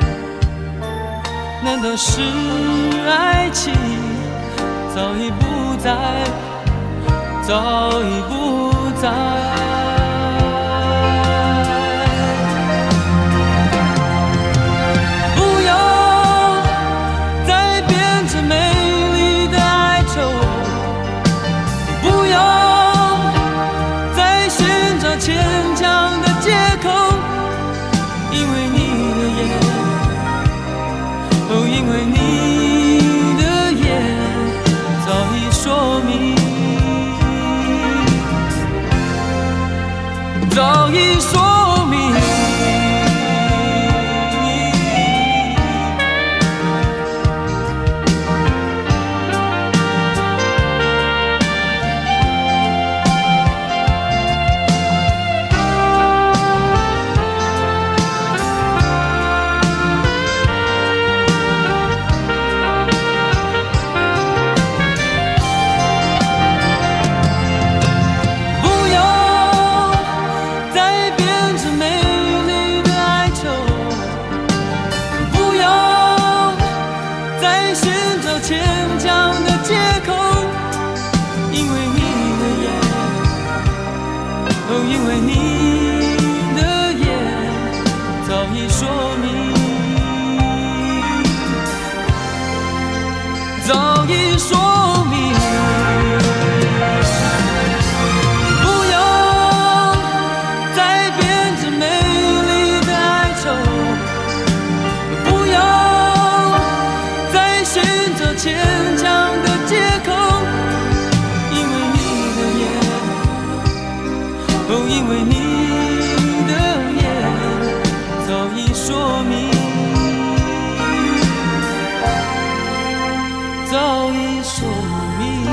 难道是爱情早已不在，早已不在？不要再编织美丽的哀愁，不要再寻找牵强的借口， 早已说明。因为你的眼早已说明，早已说明，不要再编织美丽的哀愁，不要再寻找牵强的借口，因为你的眼。哦，因为你的眼早已说明，早已说明。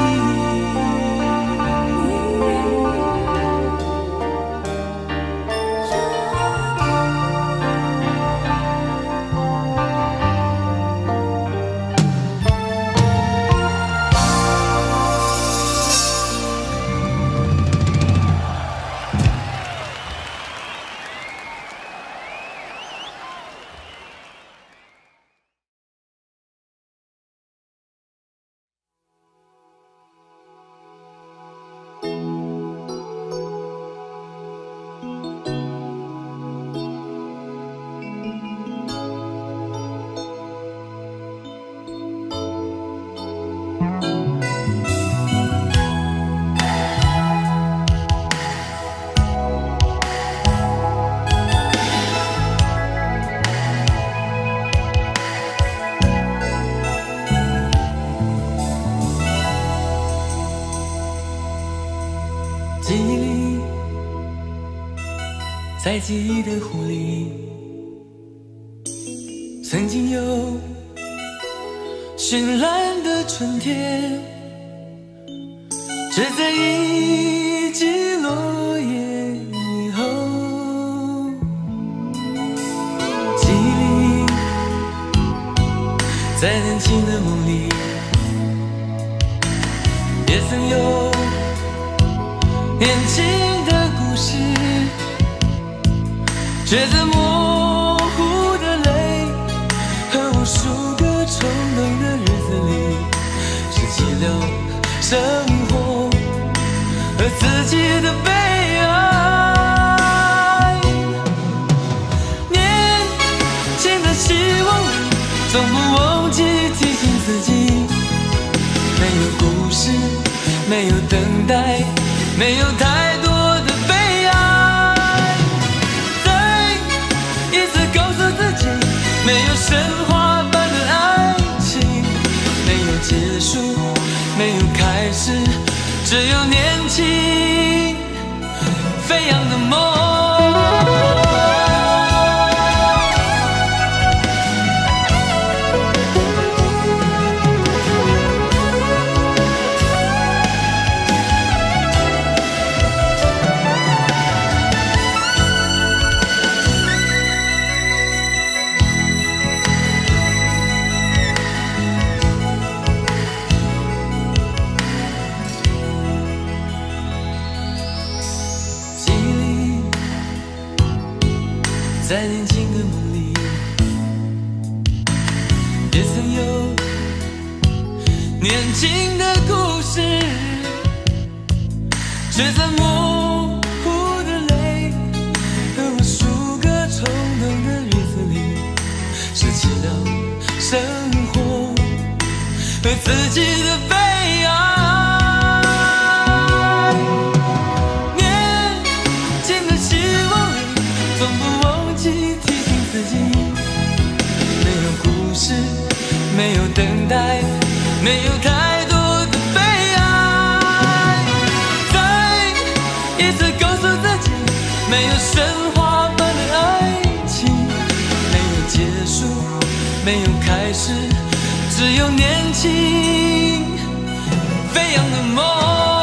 记忆里，在记忆的湖里，曾经有绚烂的春天，只在一季落叶以后。记忆里，在年轻的梦里，也曾有年轻的故事，却在模糊的泪和无数个冲动的日子里，拾起了生活和自己的悲哀。年轻的希望里，总不忘记提醒自己，没有故事，没有等待，没有太多的悲哀，再一次告诉自己，没有神话般的爱情，没有结束，没有开始，只有年轻飞扬的梦。在年轻的梦里，也曾有年轻的故事，却在模糊的泪和无数个冲动的日子里，拾起了生活和自己的悲哀。没有等待，没有太多的悲哀，再一次告诉自己， 没有神话般的爱情，没有结束，没有开始，只有年轻飞扬的梦。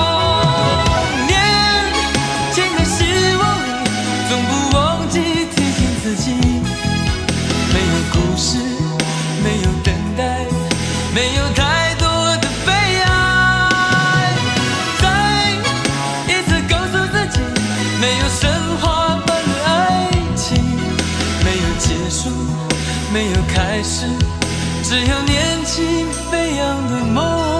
年轻的希望里，总不忘记提醒自己，没有故事，没有等待，没有太多的悲哀。再一次告诉自己，没有神话般的爱情，没有结束，没有开始，只有年轻飞扬的梦。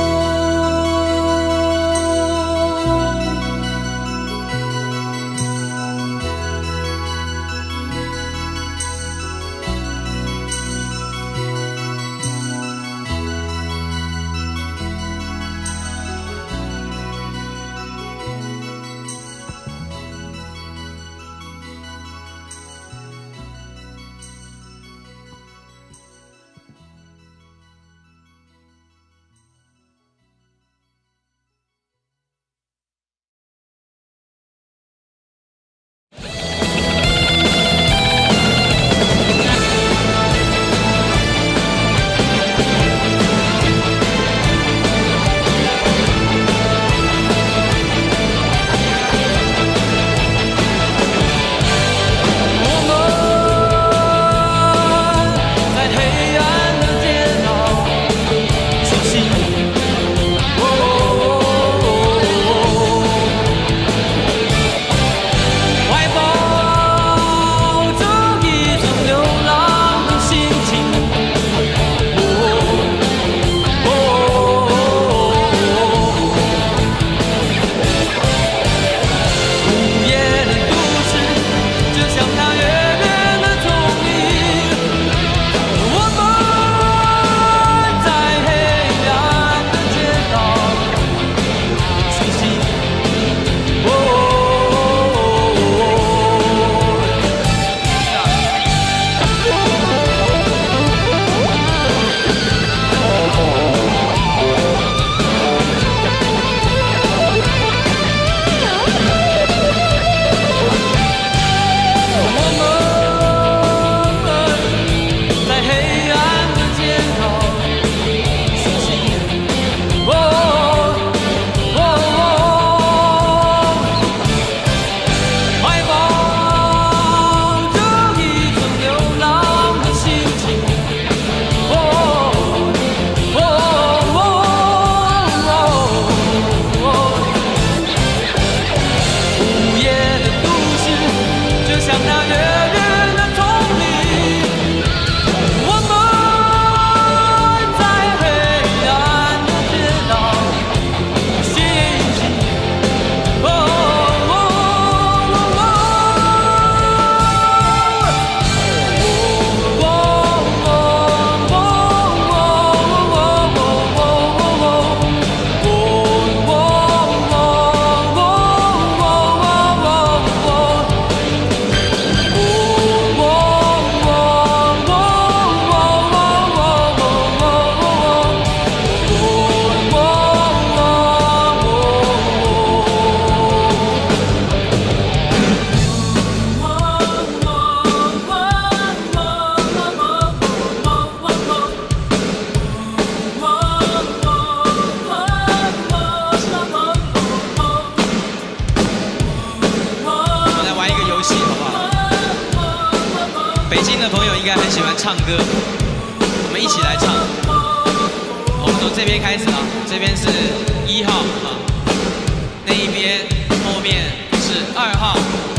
北京的朋友应该很喜欢唱歌，我们一起来唱。我们从这边开始啊，这边是一号啊，那一边后面是二号，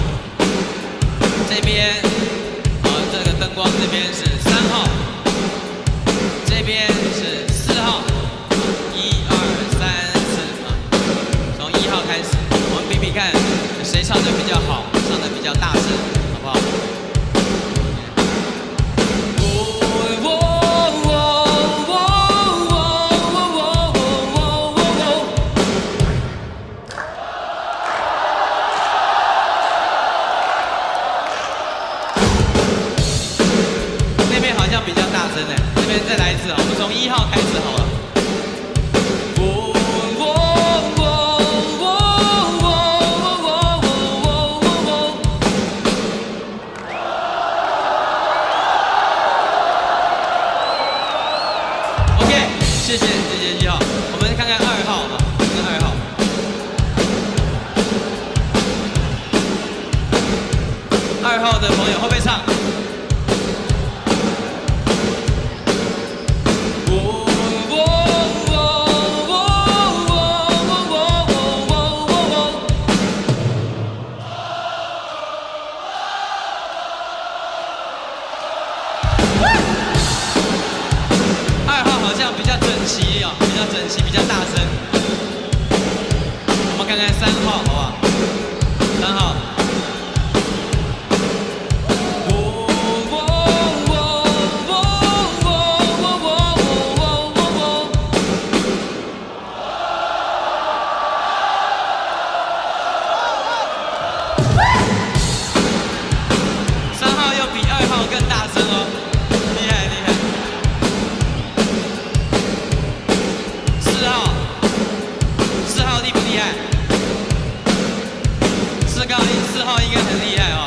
这边啊这个灯光这边是三号，这边是四号，一二三四啊，从一号开始，我们比比看谁唱的比较好，唱的比较大声，好不好？ 再来一次啊！我们从一号开始好了。 谢谢谢谢一号，我们看看二号啊，看看二号。二号的朋友会不会唱？二号好像比较整齐啊，比较整齐，比较大声。我们看看三号，好不好？三号。三号又比二号更大声哦，厉害厉害。四号，四号厉不厉害？四号四号应该很厉害哦。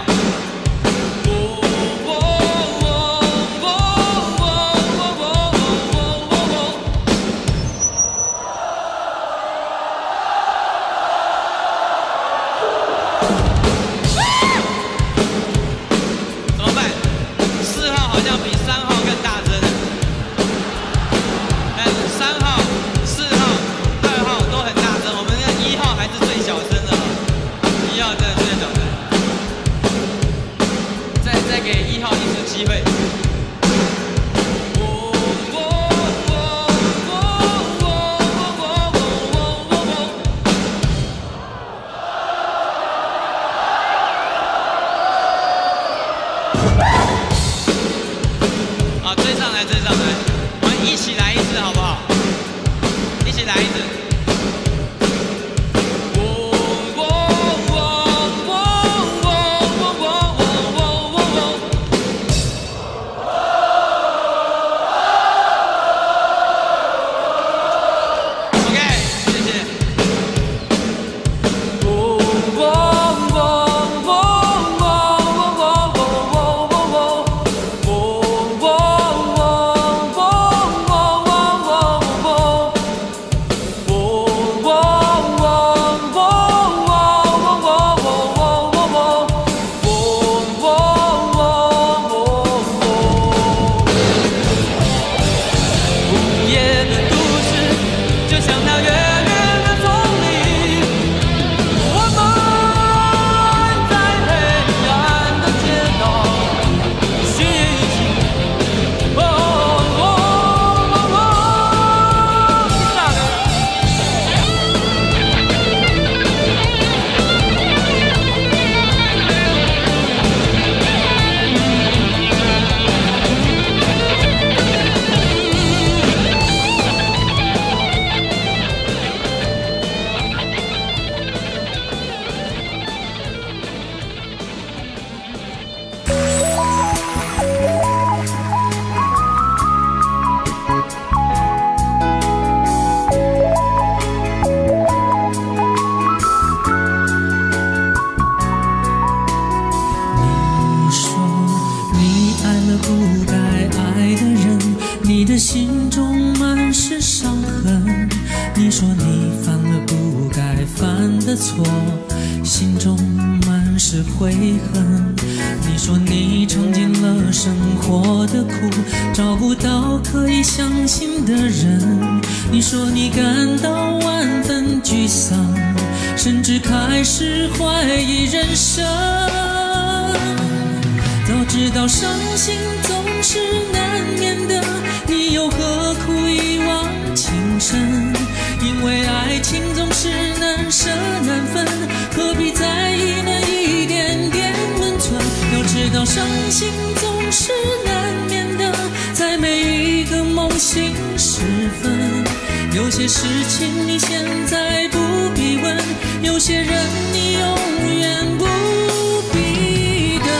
怎么办？四号好像比三号更大声。但三号、四号、二号都很大声，我们那一号还是最小声的哦。一号真的最小声。再再给一号一次机会。啊，追上来，追上来，我们一起来一次好不好？一起来一次。OK， 谢谢。 不该爱的人，你的心中满是伤痕。你说你犯了不该犯的错，心中满是悔恨。你说你尝尽了生活的苦，找不到可以相信的人。你说你感到万分沮丧，甚至开始怀疑人生。早知道伤心总是难免的，你又何苦一往情深？因为爱情总是难舍难分，何必在意那一点点温存？要知道伤心总是难免的，在每一个梦醒时分。有些事情你现在不必问，有些人你永远不必等。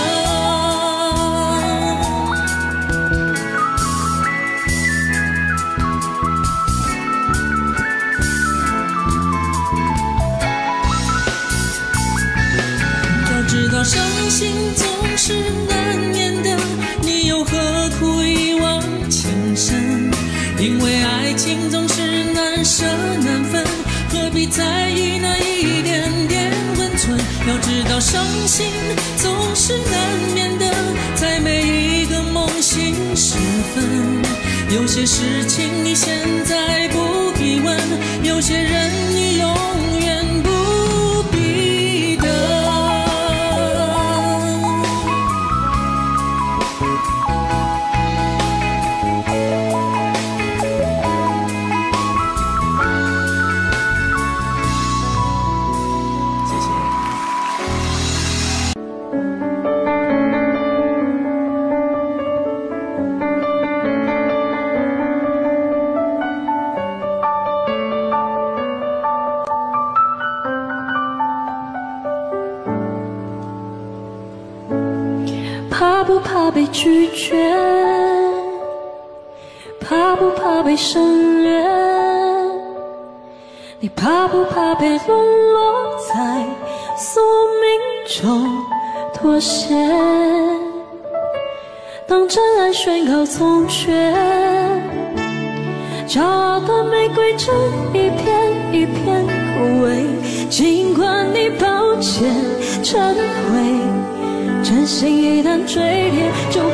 知道伤心总是难免的，你又何苦一往情深？因为爱情总心总是难免的，在每一个梦醒时分。有些事情你现在不必问，有些人你永远不必等。 谢谢。 怕不怕被拒绝？怕不怕被省略？你怕不怕被沦落在宿命中妥协？当真爱宣告从缺，骄傲的玫瑰正一片一片枯萎。尽管你抱歉忏悔，真心一旦坠裂，就